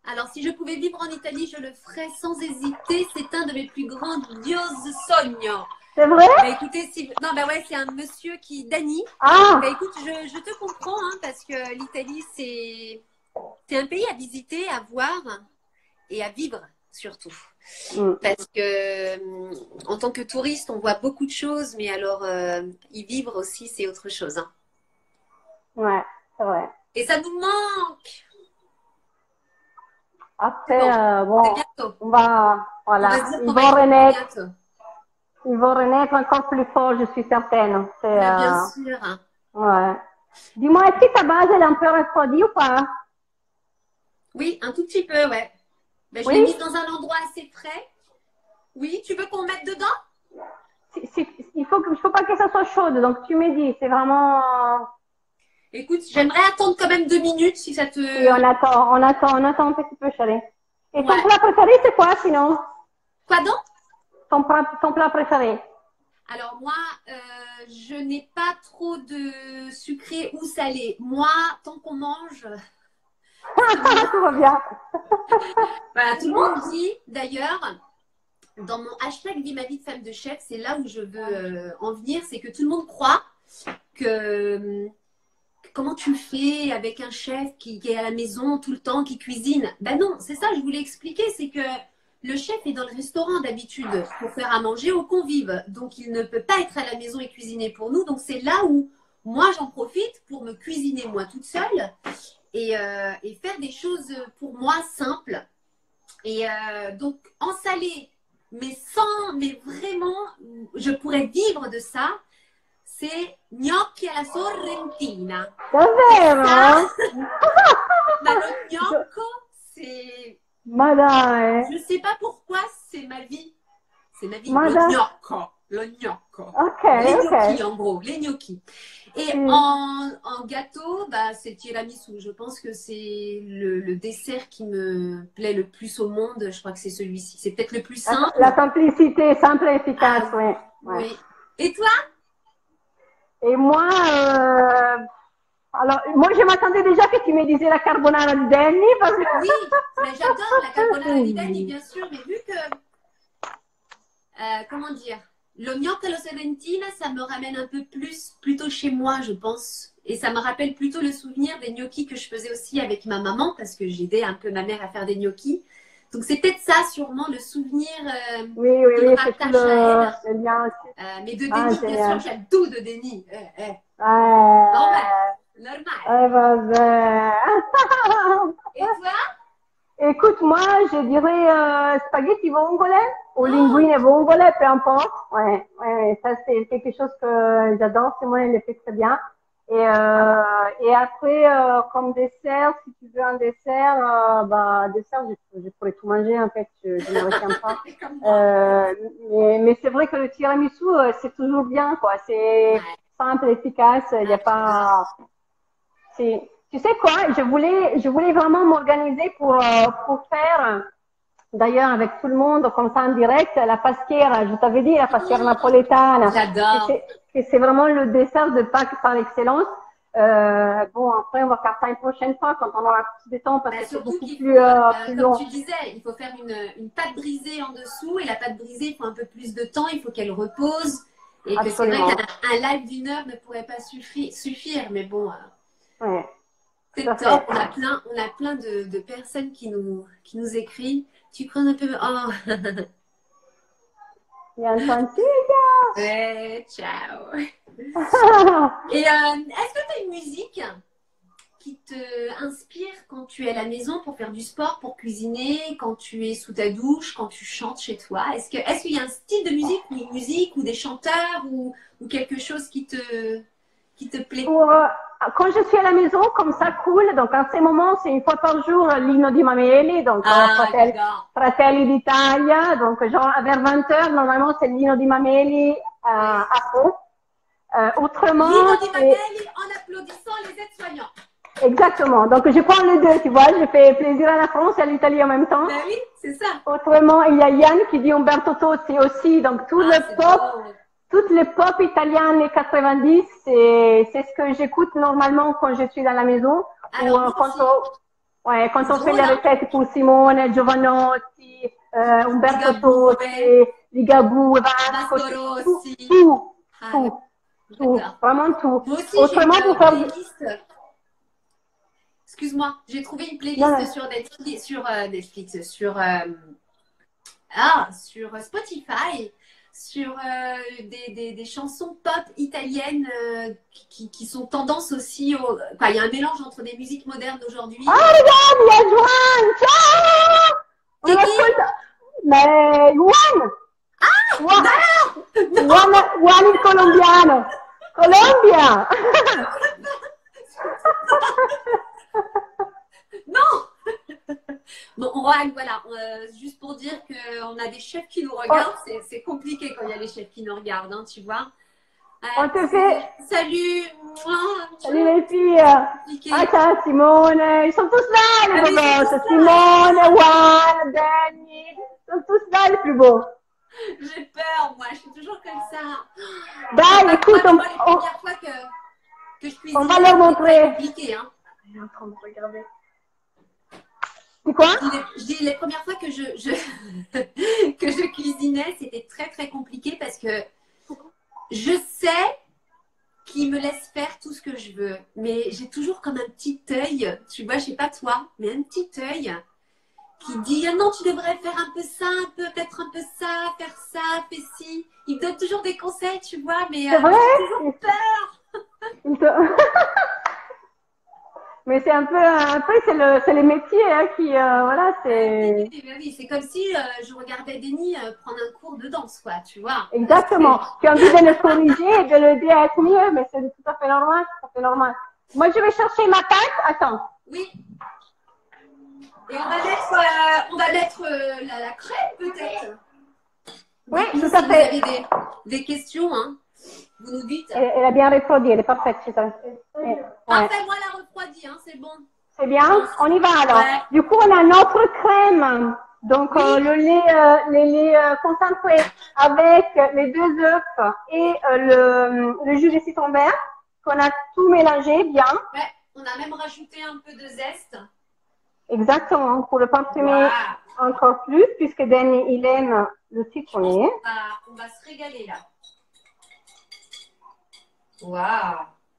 Speaker 2: Alors, si je pouvais vivre en Italie, je le ferais sans hésiter. C'est un de mes plus grandioses sognos.
Speaker 1: C'est vrai?
Speaker 2: Bah, écoutez, non, bah ouais, c'est un monsieur Dani.
Speaker 1: Ah,
Speaker 2: Bah écoute, je te comprends, hein, parce que l'Italie, c'est un pays à visiter, à voir et à vivre surtout. Parce que en tant que touriste, on voit beaucoup de choses, mais alors y vivre aussi, c'est autre chose. Hein.
Speaker 1: ouais, c'est vrai.
Speaker 2: Et ça nous manque.
Speaker 1: Après,
Speaker 2: C'est
Speaker 1: bon,
Speaker 2: bientôt.
Speaker 1: on va,
Speaker 2: On va
Speaker 1: voilà,
Speaker 2: se dire
Speaker 1: ils
Speaker 2: qu'on
Speaker 1: vont
Speaker 2: va y aller
Speaker 1: renaître,
Speaker 2: bientôt.
Speaker 1: ils vont renaître encore plus fort, je suis certaine. C'est,
Speaker 2: Mais bien sûr. Hein.
Speaker 1: ouais. Dis-moi, est-ce que ta base, elle est un peu refroidie ou pas?
Speaker 2: Oui, un tout petit peu, ouais. Ben, je l'ai
Speaker 1: Oui?
Speaker 2: mise dans un endroit assez frais. Oui, tu veux qu'on mette dedans?
Speaker 1: Il faut pas que ça soit chaude, donc tu me dis, c'est vraiment,
Speaker 2: Écoute, j'aimerais attendre quand même 2 minutes si ça te...
Speaker 1: oui, on attend un petit peu, chérie. Et ton
Speaker 2: Ouais.
Speaker 1: plat préféré, c'est quoi, sinon?
Speaker 2: Quoi donc?
Speaker 1: Ton plat préféré?
Speaker 2: Alors moi, je n'ai pas trop de sucré ou salé. Moi, tant qu'on mange,
Speaker 1: Tout va bien.
Speaker 2: voilà, tout le monde dit d'ailleurs, dans mon hashtag Vie ma vie de femme de chef, c'est là où je veux en venir, c'est que tout le monde croit que comment tu fais avec un chef qui est à la maison tout le temps, qui cuisine. Ben non, c'est ça, je voulais expliquer, c'est que le chef est dans le restaurant d'habitude pour faire à manger aux convives. Donc, il ne peut pas être à la maison et cuisiner pour nous. Donc, c'est là où moi, j'en profite pour me cuisiner moi toute seule et faire des choses pour moi simples. Et donc, en salé, mais vraiment, je pourrais vivre de ça. C'est gnocchi alla sorrentina.
Speaker 1: Davvero?
Speaker 2: Ma lo gnocco, c'est...
Speaker 1: Ma dai.
Speaker 2: Je ne sais pas pourquoi c'est ma vie. C'est ma vie.
Speaker 1: Ma
Speaker 2: Le
Speaker 1: dai.
Speaker 2: gnocco. Le gnocco.
Speaker 1: Ok,
Speaker 2: Les gnocchi,
Speaker 1: ok.
Speaker 2: en gros. Les gnocchi. Et
Speaker 1: Mm.
Speaker 2: en gâteau, bah, c'est tiramisu. Je pense que c'est le dessert qui me plaît le plus au monde. Je crois que c'est celui-ci. C'est peut-être le plus simple.
Speaker 1: La simplicité, simple et efficace,
Speaker 2: Ah,
Speaker 1: oui. Ouais.
Speaker 2: oui. Et toi?
Speaker 1: Et moi, alors, moi, je m'attendais déjà que tu me disais la carbonara di Danny, parce que...
Speaker 2: Oui, mais j'adore la carbonara di Danny, bien sûr, mais vu que, comment dire, le gnocchi alla sorrentina, ça me ramène un peu plus, plutôt chez moi, je pense. Et ça me rappelle plutôt le souvenir des gnocchis que je faisais aussi avec ma maman, parce que j'aidais un peu ma mère à faire des gnocchis. Donc c'est peut-être ça, sûrement, le souvenir
Speaker 1: Oui,
Speaker 2: qui me
Speaker 1: c'est
Speaker 2: rattache
Speaker 1: tout
Speaker 2: à elle.
Speaker 1: le lien aussi.
Speaker 2: Mais de
Speaker 1: Ah,
Speaker 2: Denis, bien
Speaker 1: génial.
Speaker 2: sûr, j'adore de Denis. Normal.
Speaker 1: Vabbè.
Speaker 2: Et toi?
Speaker 1: Écoute, moi, je dirais spaghetti vongole ou
Speaker 2: Oh,
Speaker 1: linguine vongole, peu importe. Ouais, ça c'est quelque chose que j'adore. C'est moi, elle le fait très bien. Et après, comme dessert, si tu veux un dessert, dessert, je pourrais tout manger en fait. Je ne retiens pas.
Speaker 2: comme moi.
Speaker 1: Mais c'est vrai que le tiramisu, c'est toujours bien, quoi. C'est
Speaker 2: Ouais.
Speaker 1: simple, efficace. Il n'y a pas. Tu sais quoi, je voulais vraiment m'organiser pour faire, d'ailleurs avec tout le monde, comme ça en direct, la pastiera. Je t'avais dit, la pastiera napoletana.
Speaker 2: J'adore.
Speaker 1: Que c'est vraiment le dessert de Pâques par excellence. Bon, après, on va faire ça une prochaine fois quand on aura plus de temps parce que c'est
Speaker 2: Surtout
Speaker 1: beaucoup
Speaker 2: qu'il
Speaker 1: plus,
Speaker 2: faut,
Speaker 1: plus
Speaker 2: comme
Speaker 1: long.
Speaker 2: tu disais, il faut faire une pâte brisée en dessous et la pâte brisée, il faut un peu plus de temps, il faut qu'elle repose. Et que c'est vrai
Speaker 1: Absolument.
Speaker 2: qu'un live d'1 heure ne pourrait pas suffire, mais bon,
Speaker 1: Ouais.
Speaker 2: c'est
Speaker 1: Tout à
Speaker 2: top.
Speaker 1: fait.
Speaker 2: On a plein de personnes qui nous écrivent. Tu prends un peu. Oh,
Speaker 1: Bien entendu.
Speaker 2: ouais, ciao. Et est-ce que tu as une musique qui te inspire quand tu es à la maison pour faire du sport, pour cuisiner, quand tu es sous ta douche, quand tu chantes chez toi? Est-ce qu'il y a un style de musique ou une musique ou des chanteurs ou quelque chose qui te plaît?
Speaker 1: Quand je suis à la maison, comme ça, cool. Donc, en ces moments, c'est une fois par jour l'inno di Mameli, donc Fratelli d'Italia. Donc, genre, vers 20h, normalement, c'est l'inno di Mameli à fond. Autrement,
Speaker 2: L'inno di Mameli en applaudissant les aides-soignants.
Speaker 1: Exactement. Donc, je prends les deux, tu vois. Je fais plaisir à la France et à l'Italie en même temps.
Speaker 2: Ben oui, c'est ça.
Speaker 1: Autrement, il y a Yann qui dit Umberto Tozzi aussi. Donc, tout le pop.
Speaker 2: Beau.
Speaker 1: Toutes les pop italiennes des 90, c'est ce que j'écoute normalement quand je suis dans la maison.
Speaker 2: Alors,
Speaker 1: ou quand Ouais, quand
Speaker 2: C'est
Speaker 1: on fait
Speaker 2: drôle,
Speaker 1: les
Speaker 2: hein?
Speaker 1: recettes pour Simone, Giovanotti, Umberto
Speaker 2: Ligabue,
Speaker 1: Tozzi, Ligabue, Vasco,
Speaker 2: Vasco
Speaker 1: tout,
Speaker 2: Rossi.
Speaker 1: tout,
Speaker 2: Ah ouais,
Speaker 1: tout, tout,
Speaker 2: d'accord.
Speaker 1: vraiment tout.
Speaker 2: Moi aussi, j'ai
Speaker 1: Autrement, pour
Speaker 2: une
Speaker 1: faire...
Speaker 2: playlist. Excuse-moi, j'ai trouvé une
Speaker 1: Non,
Speaker 2: playlist
Speaker 1: non.
Speaker 2: sur Netflix, sur Spotify, sur des chansons pop italiennes qui sont tendance aussi au. Enfin, il y a un mélange entre des musiques modernes d'aujourd'hui.
Speaker 1: Ah, regarde, il y a Juan! Ciao! On
Speaker 2: C'est qui?
Speaker 1: ascolta... Mais Juan! Juan,
Speaker 2: Non,
Speaker 1: Juan il colombiano! Colombia!
Speaker 2: non. Bon, voilà, juste pour dire qu'on a des chefs qui nous regardent, c'est compliqué quand il y a les chefs qui nous regardent, hein, tu vois.
Speaker 1: On te fait...
Speaker 2: Salut.
Speaker 1: Salut les filles!
Speaker 2: Compliqué.
Speaker 1: Ah ciao Simone! Ils sont tous là les
Speaker 2: Ah oui, ils sont
Speaker 1: beaux
Speaker 2: tous
Speaker 1: gosses!
Speaker 2: là.
Speaker 1: Simone, Juan, Danny, ils sont tous là les plus beaux!
Speaker 2: J'ai peur, moi, je suis toujours comme ça.
Speaker 1: Bah écoute,
Speaker 2: Moi, les premières fois que je cuisine,
Speaker 1: on va leur montrer.
Speaker 2: c'est compliqué, hein.
Speaker 1: Elle est en train de regarder. C'est quoi?
Speaker 2: Je dis les premières fois que que je cuisinais, c'était très très compliqué parce que je sais qu'ils me laissent faire tout ce que je veux, mais j'ai toujours comme un petit œil, tu vois, je sais pas toi, mais un petit œil qui dit ah non, tu devrais faire un peu ça, peut-être un peu ça, faire ça, fais ci. Il me donne toujours des conseils, tu vois, mais
Speaker 1: C'est vrai?
Speaker 2: j'ai toujours peur.
Speaker 1: Mais c'est un peu, après c'est le métier hein, qui, voilà, c'est
Speaker 2: Oui, c'est comme si je regardais Denis prendre un cours de danse, quoi, tu vois.
Speaker 1: exactement. Tu as envie de le corriger et de l'aider à être mieux, mais c'est tout à fait normal, tout à fait normal. Moi, je vais chercher ma pâte. Attends.
Speaker 2: Oui. Et on va mettre la crème, peut-être.
Speaker 1: Oui,
Speaker 2: Dites-nous
Speaker 1: tout à
Speaker 2: si vous
Speaker 1: fait.
Speaker 2: avez des questions, hein. Vous nous dites.
Speaker 1: Elle a bien refroidi, elle est parfaite. Ouais.
Speaker 2: Parfait, moi la refroidis, hein, c'est bon.
Speaker 1: C'est bien, on y va alors.
Speaker 2: Ouais.
Speaker 1: Du coup, on a notre crème. Donc,
Speaker 2: Oui.
Speaker 1: le lait concentré avec les 2 œufs et le jus de citron vert qu'on a tout mélangé bien.
Speaker 2: Ouais, on a même rajouté un peu de zeste.
Speaker 1: Exactement, pour le parfumer
Speaker 2: Wow.
Speaker 1: encore plus, puisque Danny, il aime le citronné.
Speaker 2: On va se régaler là. Waouh.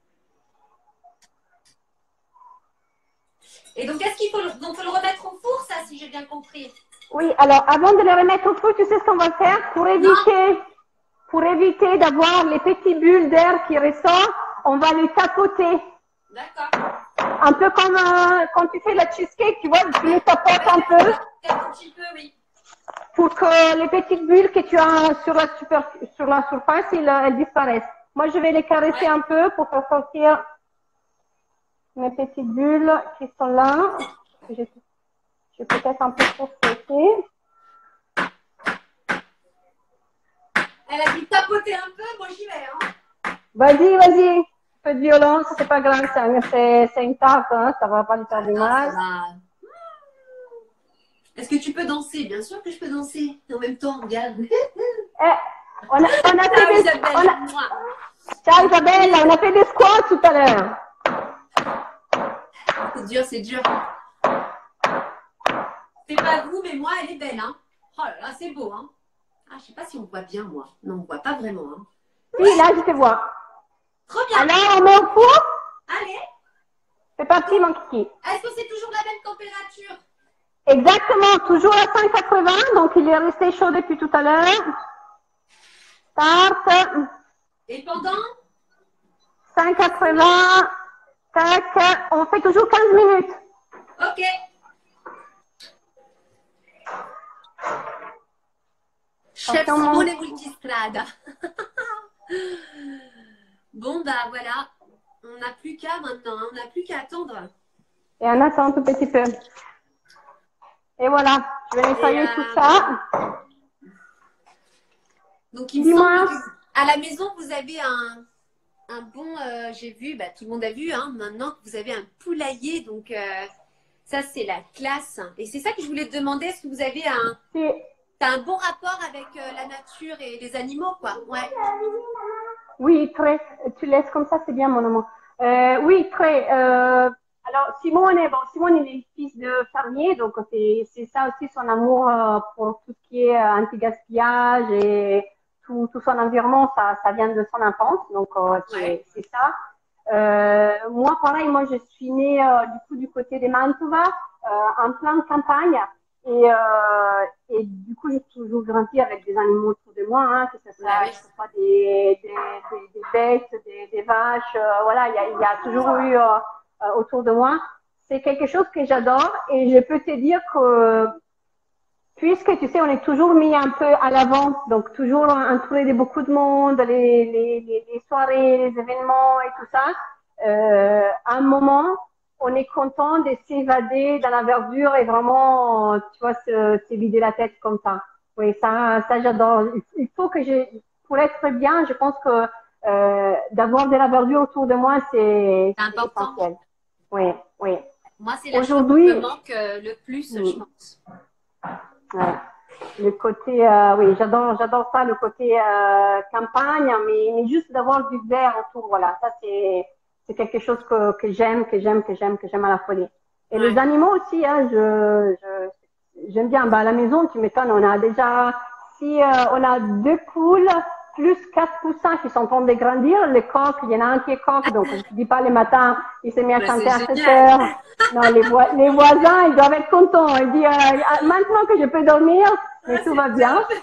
Speaker 2: Et donc, est-ce qu'il faut, donc, faut le remettre au four, ça, si j'ai bien compris?
Speaker 1: Oui, alors avant de le remettre au four, tu sais ce qu'on va faire pour éviter d'avoir les petits bulles d'air qui ressortent, on va les tapoter.
Speaker 2: D'accord.
Speaker 1: Un peu comme quand tu fais la cheesecake, tu vois, tu les tapotes un peu
Speaker 2: Un petit peu, oui.
Speaker 1: pour que les petites bulles que tu as sur la surface, elles disparaissent. Moi, je vais les caresser un peu pour faire sortir mes petites bulles qui sont là. Je vais peut-être un peu trop stresser.
Speaker 2: Elle a dit tapoter un peu, moi j'y vais. Hein.
Speaker 1: Vas-y, vas-y. Un peu de violence, c'est pas grave, c'est une tarte, hein, ça va pas lui faire du mal.
Speaker 2: Est-ce que tu peux danser? Bien sûr que je peux danser. En même temps, regarde.
Speaker 1: On a fait des...
Speaker 2: Isabelle.
Speaker 1: Ciao Isabella, on a fait des squats tout à l'heure.
Speaker 2: C'est dur, c'est dur. C'est pas vous, mais moi, elle est belle. Hein. Oh là là, c'est beau. Hein. Ah, je sais pas si on voit bien, moi. Non, on voit pas vraiment. Hein.
Speaker 1: Oui, là, je te vois.
Speaker 2: Trop bien.
Speaker 1: Alors, on met au four.
Speaker 2: Allez.
Speaker 1: C'est parti, mon kiki.
Speaker 2: Est-ce que c'est toujours la même température?
Speaker 1: Exactement, toujours à 180, donc il est resté chaud depuis tout à l'heure. Start.
Speaker 2: Et pendant
Speaker 1: 180. Tac. On fait toujours 15 minutes.
Speaker 2: Ok. Chef Simone Multistrada. Bon, bah voilà. On n'a plus qu'à maintenant. Hein. On n'a plus qu'à attendre.
Speaker 1: Et on attend un tout petit peu. Et voilà, je vais nettoyer tout ça.
Speaker 2: Donc, il me semble qu'à la maison, vous avez un bon, j'ai vu, bah, tout le monde a vu, hein, maintenant que vous avez un poulailler. Donc, ça, c'est la classe. Et c'est ça que je voulais te demander. Est-ce que vous avez un bon rapport avec la nature et les animaux, quoi? Ouais.
Speaker 1: Oui, très. Tu laisses comme ça, c'est bien, mon amour. Oui, très. Alors, Simon, il est fils de fermier, donc c'est ça aussi son amour pour tout ce qui est anti-gaspillage et tout son environnement, ça vient de son enfance, donc
Speaker 2: Ouais.
Speaker 1: c'est ça. Moi, pareil, moi, je suis née du coup du côté des Mantova, en plein de campagne, et du coup, j'ai toujours grandi avec des animaux autour de moi, hein,
Speaker 2: Bah oui.
Speaker 1: que ce soit des bêtes, des vaches, voilà, il y a toujours eu autour de moi. C'est quelque chose que j'adore et je peux te dire que puisque tu sais, on est toujours mis un peu à l'avant, donc toujours entouré de beaucoup de monde, les soirées, les événements et tout ça. À un moment, on est content de s'évader dans la verdure et vraiment, tu vois, se vider la tête comme ça. Oui, ça j'adore. Il faut que pour être bien, je pense que d'avoir de la verdure autour de moi,
Speaker 2: C'est
Speaker 1: c'est
Speaker 2: important.
Speaker 1: essentiel. Oui, oui.
Speaker 2: Moi, c'est la chose qui me
Speaker 1: Aujourd'hui,
Speaker 2: manque le plus, je
Speaker 1: hmm,
Speaker 2: pense.
Speaker 1: ouais. Le côté, oui, j'adore ça, le côté campagne, mais juste d'avoir du vert autour, voilà, ça c'est quelque chose que j'aime à la folie. Et les
Speaker 2: Ouais.
Speaker 1: animaux aussi, hein, j'aime bien. Bah, à la maison, tu m'étonnes, on a déjà, si on a deux poules plus quatre poussins qui sont en train de grandir, les coqs, il y en a un qui est coq, donc je ne dis pas les matins, il s'est mis à
Speaker 2: Bah, c'est
Speaker 1: chanter à 7
Speaker 2: génial.
Speaker 1: heures. Non, les voisins, ils doivent être contents. Ils disent, maintenant que je peux dormir,
Speaker 2: Ah,
Speaker 1: mais tout
Speaker 2: c'est
Speaker 1: va bien.
Speaker 2: top.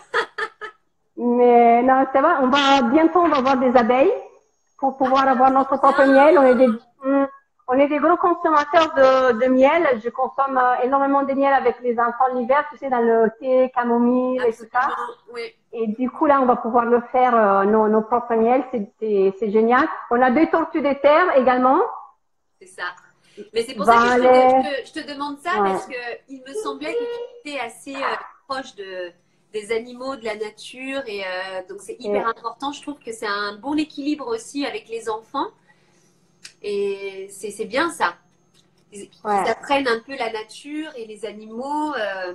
Speaker 1: Mais non, c'est vrai, bientôt, on va avoir des abeilles pour pouvoir avoir
Speaker 2: Trop
Speaker 1: notre propre miel.
Speaker 2: bien.
Speaker 1: On est des gros consommateurs de miel. Je consomme énormément de miel avec les enfants l'hiver, tu sais, dans le thé, camomille et tout ça.
Speaker 2: Absolument, oui,
Speaker 1: Et du coup, là, on va pouvoir le faire, nos propres miels. C'est génial. On a deux tortues de terre également.
Speaker 2: c'est ça. Mais c'est pour ça que
Speaker 1: Ben, les,
Speaker 2: je te demande ça,
Speaker 1: ouais,
Speaker 2: parce que il me semblait que tu étais assez proche des animaux, de la nature, et donc c'est hyper
Speaker 1: et,
Speaker 2: important. Je trouve que c'est un bon équilibre aussi avec les enfants, et c'est bien ça. Qu'ils
Speaker 1: ouais.
Speaker 2: apprennent un peu la nature et les animaux,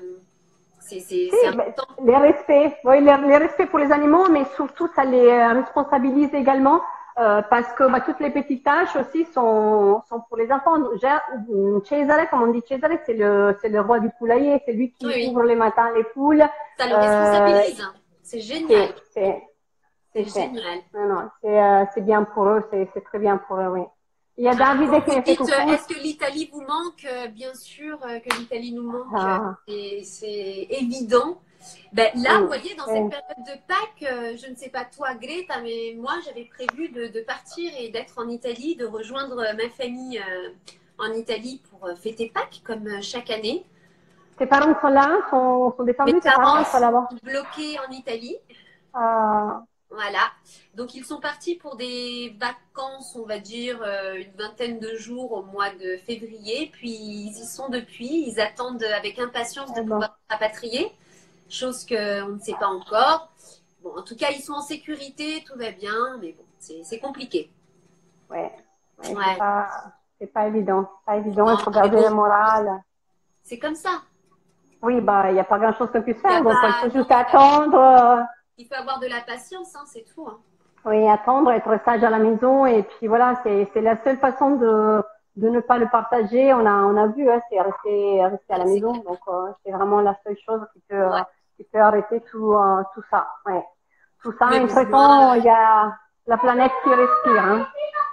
Speaker 1: Si,
Speaker 2: c'est
Speaker 1: ben,
Speaker 2: important.
Speaker 1: les respects, oui, les respects pour les animaux, mais surtout ça les responsabilise également parce que bah, toutes les petites tâches aussi sont pour les enfants. Cesare, comme on dit, Cesare, c'est le roi du poulailler, c'est lui
Speaker 2: Oui,
Speaker 1: qui
Speaker 2: oui,
Speaker 1: ouvre les matins les poules.
Speaker 2: ça le
Speaker 1: Euh,
Speaker 2: responsabilise. C'est génial,
Speaker 1: c'est, c'est,
Speaker 2: c'est
Speaker 1: c'est,
Speaker 2: génial.
Speaker 1: non, non, c'est bien pour eux, c'est très bien pour eux, oui. Il y a
Speaker 2: Quand
Speaker 1: David qui
Speaker 2: vous
Speaker 1: me fait
Speaker 2: dites,
Speaker 1: coucou.
Speaker 2: est-ce que l'Italie vous manque? Bien sûr que l'Italie nous manque,
Speaker 1: Ah,
Speaker 2: et c'est évident. Ben, là, vous
Speaker 1: oui,
Speaker 2: voyez, dans cette
Speaker 1: oui.
Speaker 2: période de Pâques, je ne sais pas toi, Greta, mais moi, j'avais prévu de partir et d'être en Italie, de rejoindre ma famille en Italie pour fêter Pâques, comme chaque année.
Speaker 1: Tes parents sont là, sont
Speaker 2: Mes
Speaker 1: descendus, tes
Speaker 2: parents
Speaker 1: parents sont
Speaker 2: sont
Speaker 1: là-bas.
Speaker 2: bloqués en Italie.
Speaker 1: Ah,
Speaker 2: Voilà. Donc, ils sont partis pour des vacances, on va dire, une vingtaine de jours au mois de février. Puis, ils y sont depuis. Ils attendent avec impatience de
Speaker 1: eh ben.
Speaker 2: pouvoir se rapatrier, chose qu'on ne sait pas encore. Bon, en tout cas, ils sont en sécurité, tout va bien, mais bon, c'est compliqué.
Speaker 1: Ouais, ouais,
Speaker 2: Ouais.
Speaker 1: c'est pas évident. Pas évident, il
Speaker 2: Non,
Speaker 1: faut
Speaker 2: mais
Speaker 1: garder le
Speaker 2: bon,
Speaker 1: moral.
Speaker 2: c'est comme ça.
Speaker 1: Oui, bah, il n'y a pas grand-chose qu'on puisse
Speaker 2: Il y a
Speaker 1: faire, donc il
Speaker 2: pas,
Speaker 1: faut
Speaker 2: non,
Speaker 1: juste attendre.
Speaker 2: il faut avoir de la patience, hein, c'est tout, hein.
Speaker 1: Oui, attendre, être sage à la maison, et puis voilà, c'est la seule façon de ne pas le partager. On a vu, hein, c'est rester à la
Speaker 2: C'est
Speaker 1: maison,
Speaker 2: clair.
Speaker 1: donc c'est vraiment la seule chose
Speaker 2: Ouais.
Speaker 1: qui peut arrêter tout ça. Ouais. Tout ça,
Speaker 2: Mais bon,
Speaker 1: entre
Speaker 2: moi,
Speaker 1: temps, il y a la planète qui respire, hein.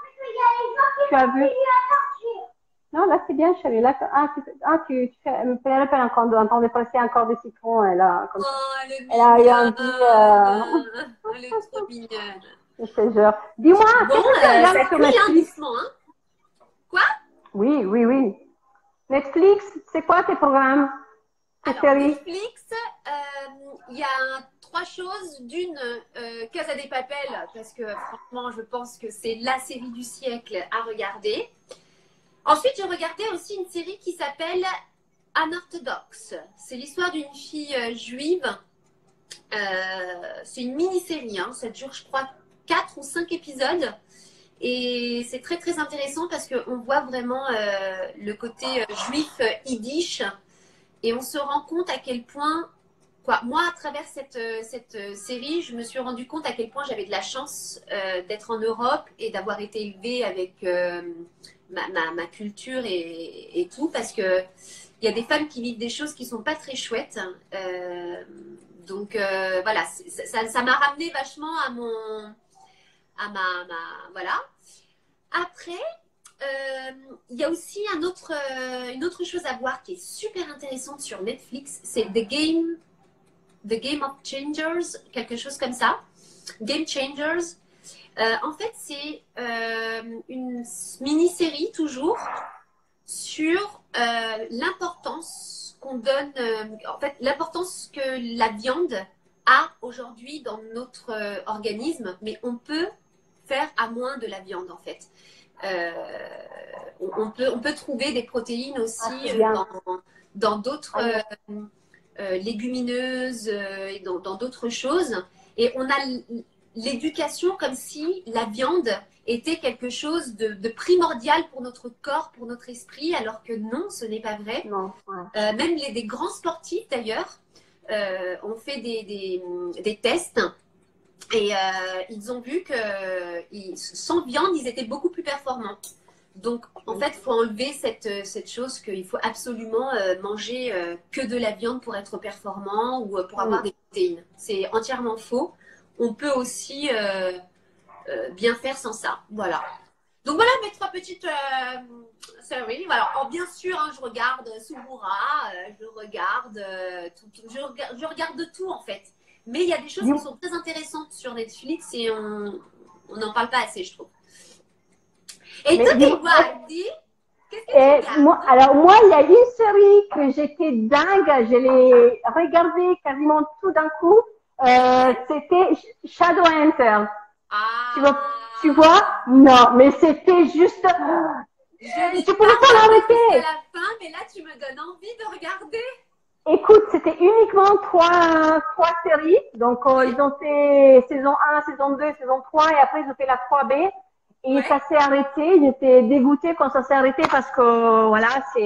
Speaker 1: Tu as vu? Non, là, c'est bien, chérie. Là, tu fais, elle rappelle encore en train de presser encore des citrons, elle a, comme ça.
Speaker 2: oh, elle est
Speaker 1: Elle a eu envie,
Speaker 2: mignonne. Elle est trop mignonne.
Speaker 1: je te jure. Dis-moi,
Speaker 2: Bon,
Speaker 1: qu'est-ce que tu
Speaker 2: ça
Speaker 1: regardes sur
Speaker 2: cuit, hein,
Speaker 1: Netflix?
Speaker 2: doucement, hein. Quoi?
Speaker 1: Oui, oui, oui. Netflix, c'est quoi tes programmes, tes
Speaker 2: Alors,
Speaker 1: séries?
Speaker 2: Netflix, il y a trois choses. D'une, Casa des Papel, parce que franchement, je pense que c'est la série du siècle à regarder. Ensuite, j'ai regardé aussi une série qui s'appelle Unorthodox. C'est l'histoire d'une fille juive. C'est une mini-série, hein. Ça dure, je crois, 4 ou 5 épisodes. Et c'est très très intéressant parce qu'on voit vraiment le côté juif yiddish, et on se rend compte à quel point quoi. Moi, à travers cette série, je me suis rendu compte à quel point j'avais de la chance d'être en Europe et d'avoir été élevée avec ma culture et tout, parce que il y a des femmes qui vivent des choses qui sont pas très chouettes. Donc voilà, ça m'a ramené vachement voilà. Après, il y a aussi une autre chose à voir qui est super intéressante sur Netflix, c'est The Game of Changers, quelque chose comme ça. Game Changers. En fait, c'est une mini-série toujours sur l'importance qu'on donne, en fait, l'importance que la viande a aujourd'hui dans notre organisme, mais on peut faire à moins de la viande en fait. On peut trouver des protéines aussi dans d'autres légumineuses et dans d'autres choses. Et on a l'éducation comme si la viande était quelque chose de primordial pour notre corps, pour notre esprit, alors que non, ce n'est pas vrai.
Speaker 1: Non, ouais.
Speaker 2: Même des grands sportifs d'ailleurs ont fait des tests et ils ont vu que sans viande, ils étaient beaucoup plus performants. Donc, en fait, il faut enlever cette chose qu'il faut absolument manger que de la viande pour être performant ou pour avoir des protéines. C'est entièrement faux. On peut aussi bien faire sans ça. Voilà. Donc, voilà mes 3 petites séries. Alors, bien sûr, hein, je regarde Subura, je regarde je regarde de tout, en fait. Mais il y a des choses qui sont très intéressantes sur Netflix et on n'en parle pas assez, je trouve. Et toi, qu'est-ce que tu regardes?
Speaker 1: Moi, il y a une série que j'étais dingue, je l'ai regardée quasiment tout d'un coup. C'était Shadowhunters.
Speaker 2: Ah.
Speaker 1: Tu vois? Non, mais c'était juste.
Speaker 2: Je
Speaker 1: pouvais pas l'arrêter.
Speaker 2: Jusqu'à la fin, mais là, tu me donnes envie de regarder.
Speaker 1: Écoute, c'était uniquement trois séries. Donc, ils ont fait saison 1, saison 2, saison 3 et après, ils ont fait la 3B. Et ça s'est arrêté. J'étais dégoûtée quand ça s'est arrêté parce que, voilà,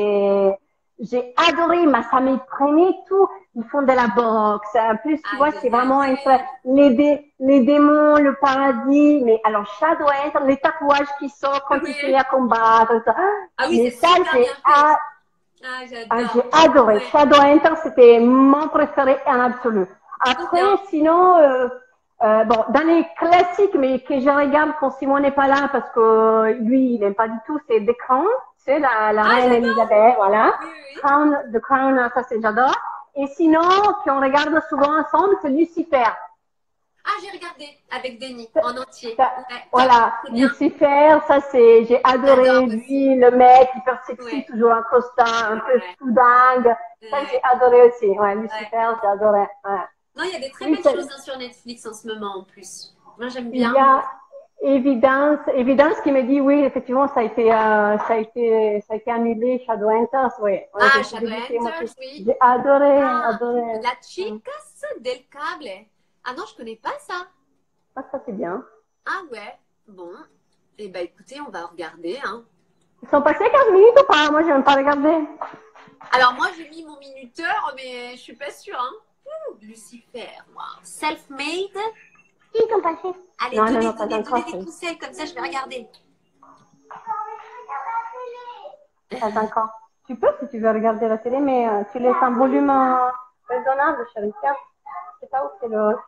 Speaker 1: j'ai adoré, mais ça m'y prenait tout. Ils font de la boxe. En plus, tu vois, c'est vraiment les démons, le paradis. Mais alors, Shadowhunters, les tatouages qui sortent quand ils se mettent à combattre.
Speaker 2: Ah oui,
Speaker 1: mais
Speaker 2: c'est super bien fait.
Speaker 1: j'ai adoré. Shadowhunters, c'était mon préféré en absolu. Après, sinon, dans les classiques, mais que je regarde quand Simon n'est pas là, parce que lui, il n'aime pas du tout, c'est The Crown, c'est la reine Elisabeth, voilà.
Speaker 2: Oui.
Speaker 1: The Crown, ça c'est j'adore. Et sinon, qu'on regarde souvent ensemble, c'est Lucifer.
Speaker 2: Ah, j'ai regardé avec Denis en entier.
Speaker 1: Voilà, Lucifer, ça c'est, j'ai adoré lui, le mec hyper sexy, toujours un costard, un peu tout dingue. Ça j'ai adoré aussi. Ouais, Lucifer, j'ai adoré. Ouais.
Speaker 2: Non, il y a des très belles choses sur Netflix en ce moment en plus. Moi j'aime bien.
Speaker 1: Il y a Évidence qui me dit oui, effectivement, ça a été annulé, Shadowhunters, oui.
Speaker 2: Shadowhunters, oui.
Speaker 1: J'ai adoré.
Speaker 2: La Chicas del Cable. Ah non, je connais pas ça.
Speaker 1: Ah, ça c'est bien.
Speaker 2: Ah ouais, bon. Eh ben écoutez, on va regarder. Hein.
Speaker 1: Ils sont passés 15 minutes ou pas? Moi, je n'ai même pas regardé.
Speaker 2: Alors moi, j'ai mis mon minuteur, mais je suis pas sûre. Hein. Lucifer, wow. Self-made.
Speaker 3: Ils sont passés.
Speaker 2: Allez, donnez des conseils, comme ça je vais regarder.
Speaker 1: Pas encore. Tu peux si tu veux regarder la télé, mais tu laisses un volume raisonnable, chérie. Je sais pas où c'est le.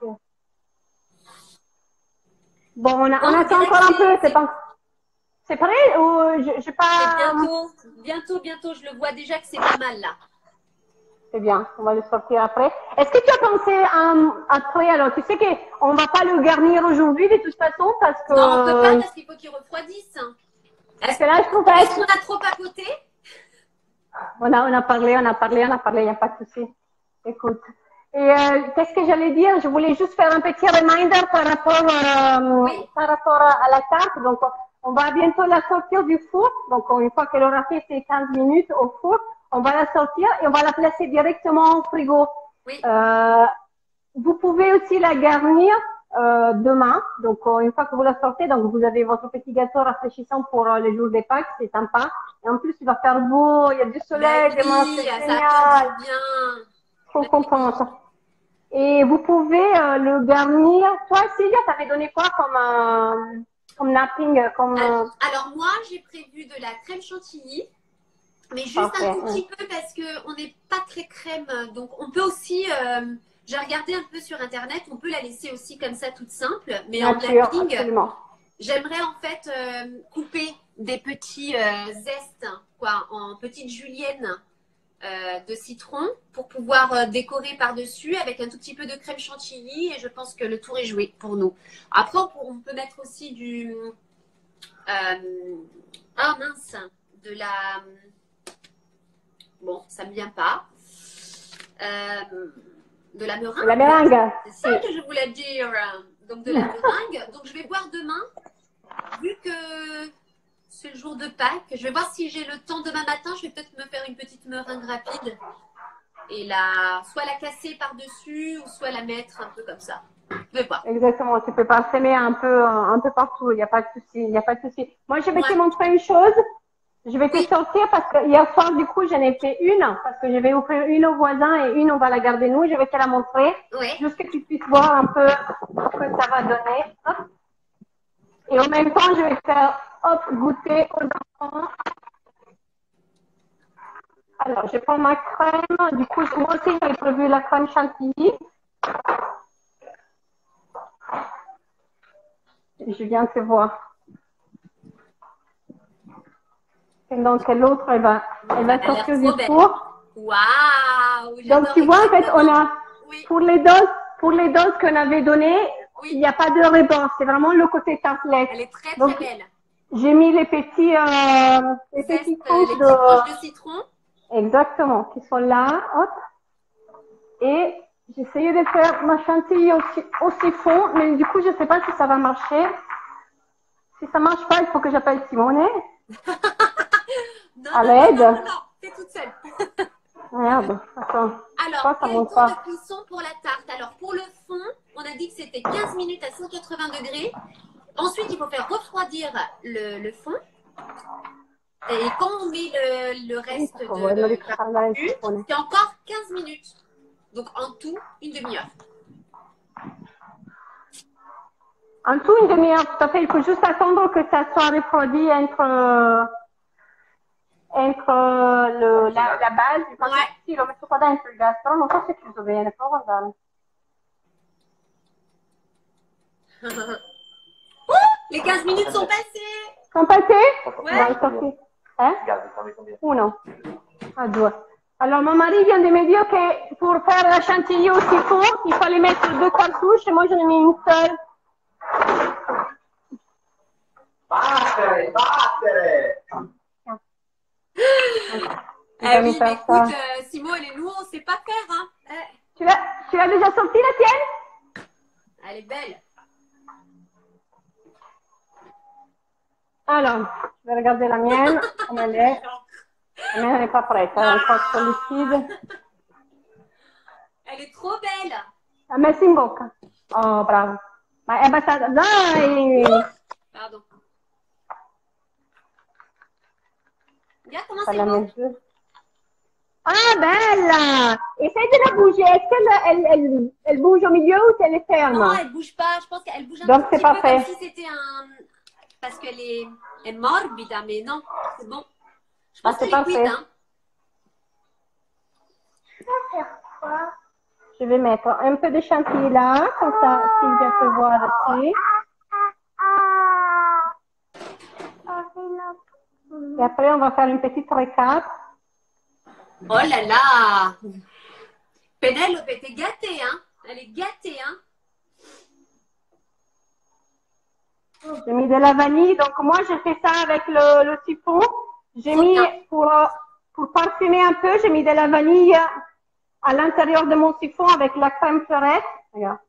Speaker 1: Bon, on attend encore un peu. C'est prêt ou je pas.
Speaker 2: Bientôt, je le vois déjà que c'est pas mal là.
Speaker 1: C'est bien, on va le sortir après. Est-ce que tu as pensé après? Alors, tu sais qu'on ne va pas le garnir aujourd'hui de toute façon parce que.
Speaker 2: Non, on peut pas parce qu'il faut qu'il refroidisse.
Speaker 1: Est-ce que là, je trouve
Speaker 2: Est-ce qu'on a trop papoté?
Speaker 1: On a parlé, il n'y a pas de souci. Écoute. Et qu'est-ce que j'allais dire? Je voulais juste faire un petit reminder par rapport à la tarte. Donc, on va bientôt la sortir du four. Donc, une fois qu'elle aura fait ses 15 minutes au four, on va la sortir et on va la placer directement au frigo.
Speaker 2: Oui.
Speaker 1: Vous pouvez aussi la garnir demain. Donc, une fois que vous la sortez, donc vous avez votre petit gâteau rafraîchissant pour le jour des Pâques. C'est sympa. Et en plus, il va faire beau. Il y a du soleil.
Speaker 2: Oui,
Speaker 1: c'est
Speaker 2: ça
Speaker 1: génial.
Speaker 2: fait du bien.
Speaker 1: Trop contente. Et vous pouvez le garnir. Toi, Sylvia, t'avais donné quoi comme napping,
Speaker 2: Alors moi, j'ai prévu de la crème chantilly, mais juste un
Speaker 1: Parfait,
Speaker 2: tout petit peu parce qu'on n'est pas très crème. Donc on peut aussi, j'ai regardé un peu sur Internet, on peut la laisser aussi comme ça toute simple, mais en
Speaker 1: nature,
Speaker 2: napping.
Speaker 1: absolument.
Speaker 2: J'aimerais en fait couper des petits zestes, quoi, en petites juliennes de citron pour pouvoir décorer par-dessus avec un tout petit peu de crème chantilly et je pense que le tour est joué pour nous. Après, on peut mettre aussi du... ah mince, de la... Bon, ça ne me vient pas. De la meringue.
Speaker 1: La meringue.
Speaker 2: C'est ça que je voulais dire. Donc de la meringue. Donc je vais boire demain, vu que c'est le jour de Pâques. Je vais voir si j'ai le temps demain matin. Je vais peut-être me faire une petite meringue rapide et soit la casser par-dessus ou soit la mettre un peu comme ça. Je vais voir.
Speaker 1: Exactement, tu peux pas s'aimer un peu partout, il n'y a pas de souci, il n'y a pas de souci. Moi, je vais te
Speaker 2: Ouais.
Speaker 1: montrer une chose. Je vais te
Speaker 2: Oui.
Speaker 1: sortir parce que hier soir, du coup, j'en ai fait une parce que je vais offrir une aux voisins et une, on va la garder nous. Je vais te la montrer.
Speaker 2: Oui.
Speaker 1: Juste que tu puisses voir un peu ce que ça va donner. Hop. Et en même temps, je vais faire, hop, goûter aux enfants. Alors, je prends ma crème. Du coup, moi aussi, j'avais prévu la crème chantilly. Je viens te voir. Et donc, l'autre, elle va
Speaker 2: Elle a l'air
Speaker 1: sortir
Speaker 2: trop
Speaker 1: du
Speaker 2: belle.
Speaker 1: four.
Speaker 2: Waouh.
Speaker 1: Donc,
Speaker 2: j'adore
Speaker 1: tu vois, en fait, on
Speaker 2: exactement.
Speaker 1: a,
Speaker 2: Oui.
Speaker 1: pour les doses qu'on avait données,
Speaker 2: Oui.
Speaker 1: il n'y a pas de rebord. C'est vraiment le côté tartelette.
Speaker 2: Elle est très très
Speaker 1: Donc,
Speaker 2: belle.
Speaker 1: j'ai mis les petits
Speaker 2: Zeste,
Speaker 1: tranches
Speaker 2: les petites tranches de citron.
Speaker 1: exactement, qui sont là, hop. Et j'essayais de faire ma chantilly au siphon, mais du coup, je ne sais pas si ça va marcher. Si ça marche pas, il faut que j'appelle Simone.
Speaker 2: Non,
Speaker 1: À
Speaker 2: non,
Speaker 1: l'aide.
Speaker 2: non, t'es toute seule.
Speaker 1: Merde, attends.
Speaker 2: Alors,
Speaker 1: Ça
Speaker 2: quel
Speaker 1: monte
Speaker 2: temps
Speaker 1: pas.
Speaker 2: de cuisson pour la tarte? Alors, pour le fond, on a dit que c'était 15 minutes à 180 degrés. Ensuite, il faut faire refroidir le fond. Et quand on met le reste
Speaker 1: Per favore, non riesco a parlare il
Speaker 2: de
Speaker 1: siphone.
Speaker 2: c'est encore 15 minutes. Donc, en tout, une demi-heure.
Speaker 1: En tout, une demi-heure, tout à fait. Il faut juste attendre que ça soit refroidi entre la base.
Speaker 2: Ouais.
Speaker 1: Sì, l'ho messo qua dentro il gas, però non so se è chiuso bene, prova a guardare.
Speaker 2: Les 15 minutes sont passées.
Speaker 1: Sono passé?
Speaker 2: Ouais.
Speaker 1: No, è sorti. Uno. Ah, due. Alors, mon mari vient de me dire que pour faire la chantilly au siphon, il fallait mettre 2 cartouches et moi j'en ai mis une seule.
Speaker 4: Battere, battere!
Speaker 2: Ah oui, mais écoute, Simon, elle est nous, on sait pas faire. Hein.
Speaker 1: Tu l'as déjà sorti la tienne?
Speaker 2: Elle est belle.
Speaker 1: Alors, je vais regarder la mienne, come elle est. La mienne n'est pas prête, elle est encore trop liquide.
Speaker 2: Elle est trop belle.
Speaker 1: La messo in bocca. Oh, bravo. Ma è abbastanza... Dai!
Speaker 2: Pardon. Regarde comment
Speaker 1: Pas
Speaker 2: c'est
Speaker 1: la
Speaker 2: beau.
Speaker 1: mesure. Ah, bella! Essaye de la bouger. Est-ce qu'elle bouge au milieu ou elle est ferme?
Speaker 2: Non, elle bouge pas. Je pense qu'elle bouge un
Speaker 1: Donc,
Speaker 2: tout
Speaker 1: c'est
Speaker 2: petit peu
Speaker 1: parfait.
Speaker 2: comme si c'était un... Parce qu'elle est morbide, mais non, c'est bon. Je pense
Speaker 1: Ah, c'est
Speaker 2: qu'elle est cuite,
Speaker 1: parfait.
Speaker 2: hein.
Speaker 1: Je vais mettre un peu de chantilly là, comme ça Sylvia peut voir aussi. Et après, on va faire une petite récap.
Speaker 2: Oh là là. Pénélope, t'es gâtée, hein. Elle est gâtée, hein.
Speaker 1: J'ai mis de la vanille. Donc, moi, j'ai fait ça avec le siphon. J'ai
Speaker 2: Trop
Speaker 1: mis,
Speaker 2: bien.
Speaker 1: pour parfumer un peu, j'ai mis de la vanille à l'intérieur de mon siphon avec la crème fleurette. Regarde.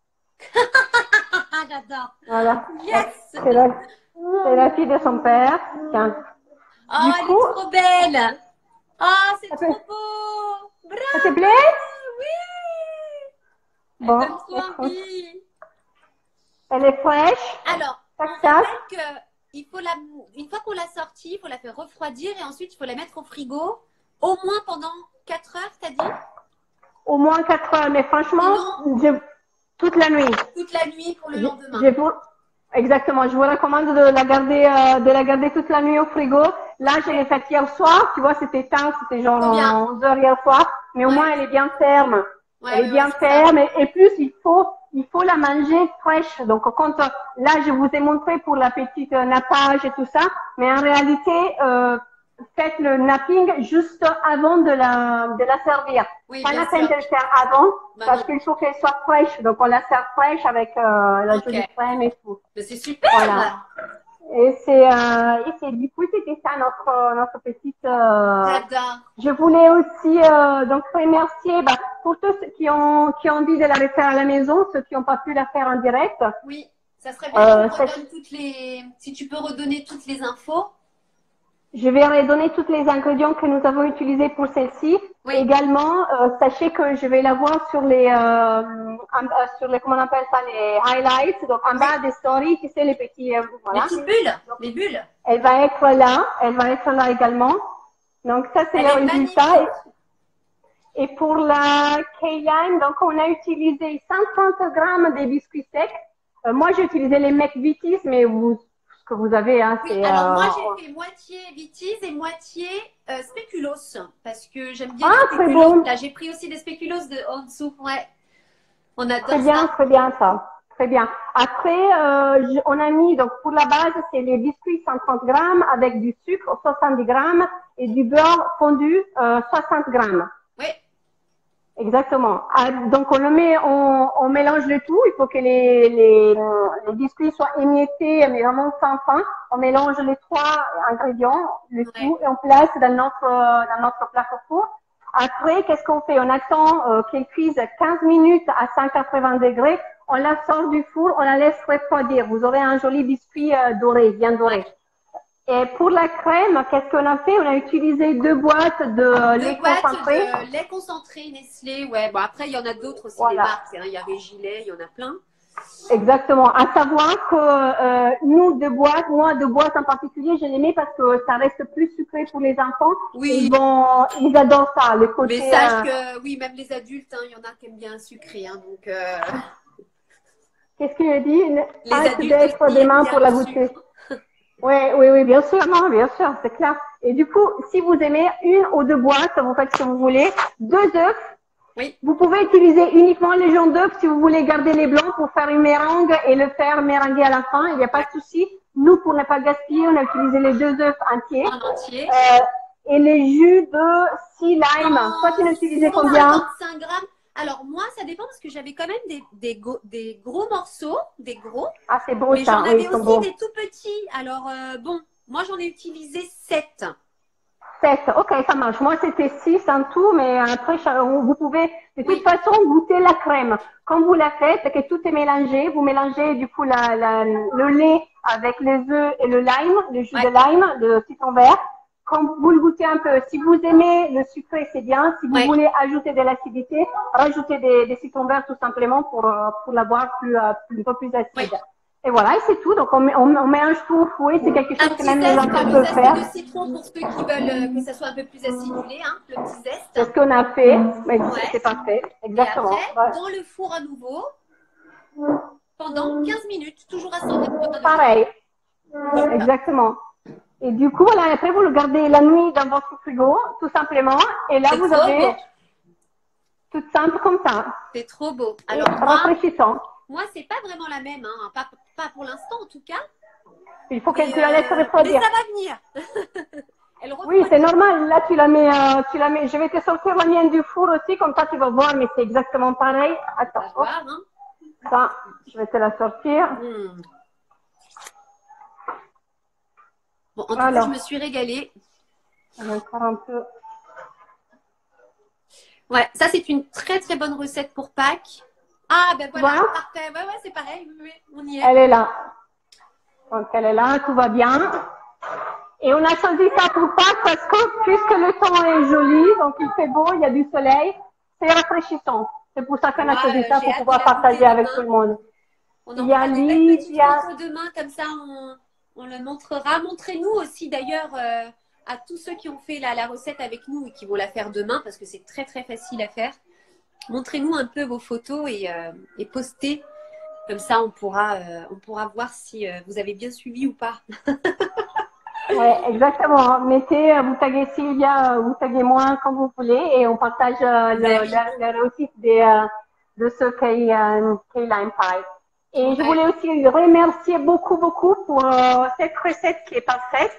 Speaker 2: J'adore.
Speaker 1: Voilà.
Speaker 2: Yes.
Speaker 1: C'est la fille de son père. Tiens.
Speaker 2: Oh,
Speaker 1: Du
Speaker 2: elle
Speaker 1: coup-
Speaker 2: est trop belle. Oh, c'est
Speaker 1: Ça
Speaker 2: trop
Speaker 1: fait-
Speaker 2: beau. Bravo.
Speaker 1: Ça te plaît?
Speaker 2: Oui. Elle
Speaker 1: Bon,
Speaker 2: donne trop
Speaker 1: écoute.
Speaker 2: envie.
Speaker 1: Elle est fraîche.
Speaker 2: Alors, on
Speaker 1: Tac, tac.
Speaker 2: rappelle que il faut une fois qu'on l'a sortie, il faut la faire refroidir et ensuite il faut la mettre au frigo au moins pendant 4 heures, t'as dit?
Speaker 1: Au moins 4 heures. Mais franchement, toute la nuit.
Speaker 2: Toute la nuit pour le
Speaker 1: Je-
Speaker 2: lendemain.
Speaker 1: je vous- Exactement. Je vous recommande de la garder toute la nuit au frigo. Là, je l'ai faite hier soir. Tu vois, c'était tard, c'était genre
Speaker 2: Trop bien.
Speaker 1: 11 heures hier soir. Mais au
Speaker 2: Ouais.
Speaker 1: moins, elle est bien ferme.
Speaker 2: Ouais,
Speaker 1: Elle est
Speaker 2: ouais,
Speaker 1: bien
Speaker 2: ouais, c'est ça.
Speaker 1: ferme. Et plus, il faut la manger fraîche. Donc, là, je vous ai montré pour la petite nappage et tout ça. Mais en réalité, faites le napping juste avant de la servir.
Speaker 2: Oui,
Speaker 1: Pas
Speaker 2: bien
Speaker 1: la peine
Speaker 2: sûr.
Speaker 1: de le faire avant,
Speaker 2: Bah
Speaker 1: parce
Speaker 2: non.
Speaker 1: qu'il faut qu'elle soit fraîche. Donc, on la sert fraîche avec la
Speaker 2: Ok.
Speaker 1: jolie crème et tout.
Speaker 2: Mais c'est super.
Speaker 1: Voilà. Du coup, c'était ça notre petite.
Speaker 2: J'adore.
Speaker 1: Je voulais aussi donc remercier pour tous ceux qui ont envie de la refaire à la maison, ceux qui n'ont pas pu la faire en direct.
Speaker 2: Oui, ça serait bien que tu
Speaker 1: Sachez-
Speaker 2: redonnes si tu peux redonner toutes les infos.
Speaker 1: Je vais redonner tous les ingrédients que nous avons utilisés pour celle-ci.
Speaker 2: Oui.
Speaker 1: Également, sachez que je vais la voir sur comment on appelle ça, les highlights, donc en bas des stories, tu sais, les petits, voilà.
Speaker 2: Les petites bulles. Les bulles.
Speaker 1: Elle va être là également. Donc ça, c'est
Speaker 2: Elle
Speaker 1: le
Speaker 2: est
Speaker 1: résultat.
Speaker 2: magnifique.
Speaker 1: Et pour la key lime, donc on a utilisé 130 grammes de biscuits secs. Moi, j'ai utilisé les McVitie's, mais ce que vous avez, hein,
Speaker 2: Oui,
Speaker 1: c'est.
Speaker 2: alors moi j'ai fait moitié Vitis et moitié spéculoos parce que j'aime bien
Speaker 1: Ah,
Speaker 2: les
Speaker 1: très
Speaker 2: spéculoos.
Speaker 1: bon.
Speaker 2: Là j'ai pris aussi des spéculoos en dessous. Ouais, on adore
Speaker 1: Très bien ça. Très bien. Après, on a mis, donc pour la base, c'est les biscuits 130 grammes avec du sucre 70 grammes et du beurre fondu 60 grammes.
Speaker 2: Oui,
Speaker 1: Exactement. Donc on mélange le tout. Il faut que les biscuits soient émiettés, mais vraiment fin. On mélange les 3 ingrédients, le tout, et on place dans notre plaque au four. Après, qu'est-ce qu'on fait? On attend qu'elle cuise 15 minutes à 180 degrés. On la sort du four, on la laisse refroidir. Vous aurez un joli biscuit doré, bien doré. Et pour la crème, qu'est-ce qu'on a fait? On a utilisé 2 boîtes de lait concentré.
Speaker 2: de lait concentré Nestlé. Ouais, bon après il y en a d'autres aussi des
Speaker 1: Voilà.
Speaker 2: marques. Hein. Il y avait Gilet, il y en a plein.
Speaker 1: Exactement. À savoir que moi, 2 boîtes en particulier, je les mets parce que ça reste plus sucré pour les enfants.
Speaker 2: Oui.
Speaker 1: Ils adorent ça, le côté.
Speaker 2: Mais sache que oui, même les adultes, hein, il y en a qui aiment bien sucré. Hein, donc,
Speaker 1: Qu'est-ce qu'il a dit?
Speaker 2: les
Speaker 1: Hâte
Speaker 2: adultes
Speaker 1: d'être
Speaker 2: aussi
Speaker 1: demain
Speaker 2: aiment bien
Speaker 1: pour la
Speaker 2: le
Speaker 1: goûter.
Speaker 2: sucre.
Speaker 1: Oui, bien sûr, non, bien sûr, c'est clair. Et du coup, si vous aimez 1 ou 2 boîtes, vous faites ce que vous voulez. 2 œufs.
Speaker 2: Oui.
Speaker 1: Vous pouvez utiliser uniquement les jaunes d'œufs si vous voulez garder les blancs pour faire une mélange et le faire méringuer à la fin. Il n'y a pas de souci. Nous, pour ne pas gaspiller, on a utilisé les 2 œufs entiers.
Speaker 2: En entier.
Speaker 1: Et les jus de 6 limes. Toi, tu en as utilisé combien?
Speaker 2: 155 grammes. Alors, moi, ça dépend parce que j'avais quand même des gros morceaux, des gros.
Speaker 1: Ah, c'est beau
Speaker 2: Mais
Speaker 1: ça.
Speaker 2: j'en
Speaker 1: Oui,
Speaker 2: avais
Speaker 1: ils sont
Speaker 2: aussi
Speaker 1: beaux.
Speaker 2: des tout petits. Alors, bon, moi, j'en ai utilisé 7.
Speaker 1: 7. Ok, ça marche. Moi, c'était 6 en tout, mais après, vous pouvez de toute façon goûter la crème. Quand vous la faites, que tout est mélangé, vous mélangez du coup le lait avec les œufs et le lime, le jus de lime, le citron vert. Quand vous le goûtez un peu, si vous aimez le sucré, c'est bien. Si vous voulez ajouter de l'acidité, rajoutez des citrons verts tout simplement pour l'avoir un peu plus acide. Et voilà, et c'est tout. Donc, on mélange tout au fouet. C'est quelque chose que même les enfants peuvent faire.
Speaker 2: Un petit zeste de citron pour ceux qui veulent que ça soit un peu plus acidulé, hein, le petit zeste.
Speaker 1: C'est ce qu'on a fait, mais c'est parfait. Exactement.
Speaker 2: Et après, dans le four à nouveau, pendant 15 minutes, toujours à 100 degrés.
Speaker 1: Pareil. Exactement. Et du coup, voilà, après, vous le gardez la nuit dans votre frigo, tout simplement. Et là, vous avez tout simple comme ça.
Speaker 2: C'est trop beau. Alors,
Speaker 1: rafraîchissant.
Speaker 2: Moi, c'est pas vraiment la même, hein. Pas pour l'instant en tout cas.
Speaker 1: Il faut que tu la laisses refroidir.
Speaker 2: Mais ça va venir.
Speaker 1: Oui, c'est normal. Là, tu la mets. Je vais te sortir la mienne du four aussi, comme ça tu vas voir, mais c'est exactement pareil. Attends.
Speaker 2: Voir, hein.
Speaker 1: Ça, je vais te la sortir.
Speaker 2: Bon, en tout cas, je me suis régalée.
Speaker 1: On va faire un peu.
Speaker 2: Ouais, ça c'est une très très bonne recette pour Pâques. Ah ben voilà, parfait. Ouais, c'est pareil. Oui, on y est.
Speaker 1: Elle est là. Donc elle est là, tout va bien. Et on a choisi ça pour Pâques parce que puisque le temps est joli, donc il fait beau, il y a du soleil, c'est rafraîchissant. C'est pour ça qu'on a choisi ça pour pouvoir partager avec tout le monde.
Speaker 2: Il y a Lydia. Demain, comme ça, on le montrera. Montrez-nous aussi d'ailleurs à tous ceux qui ont fait la recette avec nous et qui vont la faire demain parce que c'est très très facile à faire. montrez-nous un peu vos photos et postez. Comme ça, on pourra voir si vous avez bien suivi ou pas.
Speaker 1: Ouais, exactement. Mettez, vous taguez Sylvia, vous taguez moi quand vous voulez et on partage la réussite de ce Key Lime Pie. Et je voulais aussi remercier beaucoup pour cette recette qui est parfaite.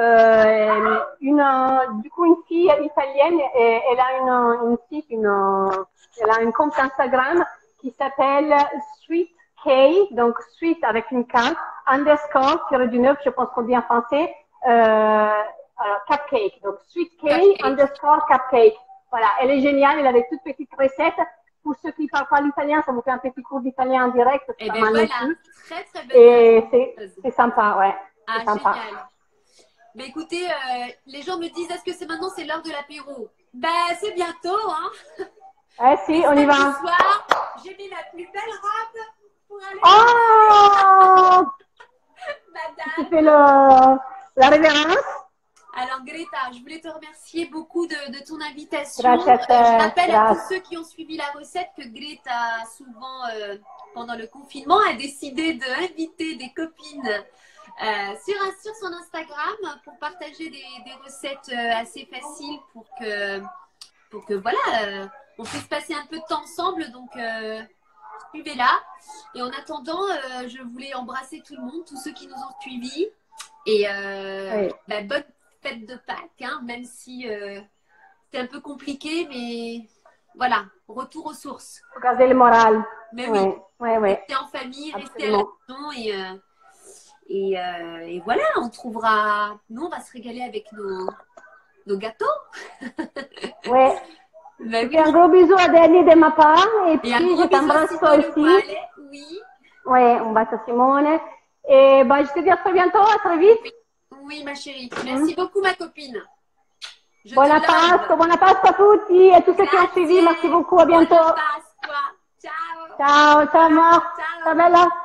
Speaker 1: Du coup, une fille italienne, elle a elle a un compte Instagram qui s'appelle Sweet K, donc Sweet avec une K, underscore, tiré du 9, je pense qu'on dit en français, cupcake. Donc, Sweet K, underscore cupcake. Voilà, elle est géniale, elle a des toutes petites recettes. Pour ceux qui ne parlent pas l'italien, ça vous fait un petit cours d'italien en direct.
Speaker 2: Et bien voilà, très très belle.
Speaker 1: Et c'est sympa, ouais.
Speaker 2: Ah, sympa. Génial. Mais écoutez, les gens me disent, est-ce que c'est maintenant, c'est l'heure de l'apéro? Ben, c'est bientôt, hein.
Speaker 1: Ouais, si, on y va.
Speaker 2: Ce soir, j'ai mis ma plus belle robe pour aller.
Speaker 1: Oh
Speaker 2: Madame.
Speaker 1: Tu fais la révérence.
Speaker 2: Alors Greta, je voulais te remercier beaucoup de ton invitation.
Speaker 1: Gracias,
Speaker 2: je rappelle à tous ceux qui ont suivi la recette que Greta, souvent pendant le confinement, a décidé d'inviter des copines sur son Instagram pour partager des recettes assez faciles pour que voilà, on puisse passer un peu de temps ensemble. Donc suivez-la. Et en attendant, je voulais embrasser tout le monde, tous ceux qui nous ont suivis. Et oui. Bonne fête de Pâques, hein, même si c'est un peu compliqué, mais voilà, retour aux sources.
Speaker 1: Garder le moral.
Speaker 2: Mais oui,
Speaker 1: rester
Speaker 2: en famille, rester à la maison et voilà, on trouvera. Nous, on va se régaler avec nos gâteaux.
Speaker 1: Ouais.
Speaker 2: Oui.
Speaker 1: Un gros bisou à Denis de ma part et puis je t'embrasse toi aussi.
Speaker 2: Oui.
Speaker 1: Ouais, un bacio à Simone. Et je te dis à très bientôt, à très vite.
Speaker 2: Oui, ma chérie. Merci beaucoup, ma copine.
Speaker 1: Buona Pasqua a tutti et à tous ceux qui ont suivi. Merci beaucoup, à bientôt.
Speaker 2: Buona Pasqua. Ciao.
Speaker 1: Ciao, ciao, Marc. Ciao, Bella.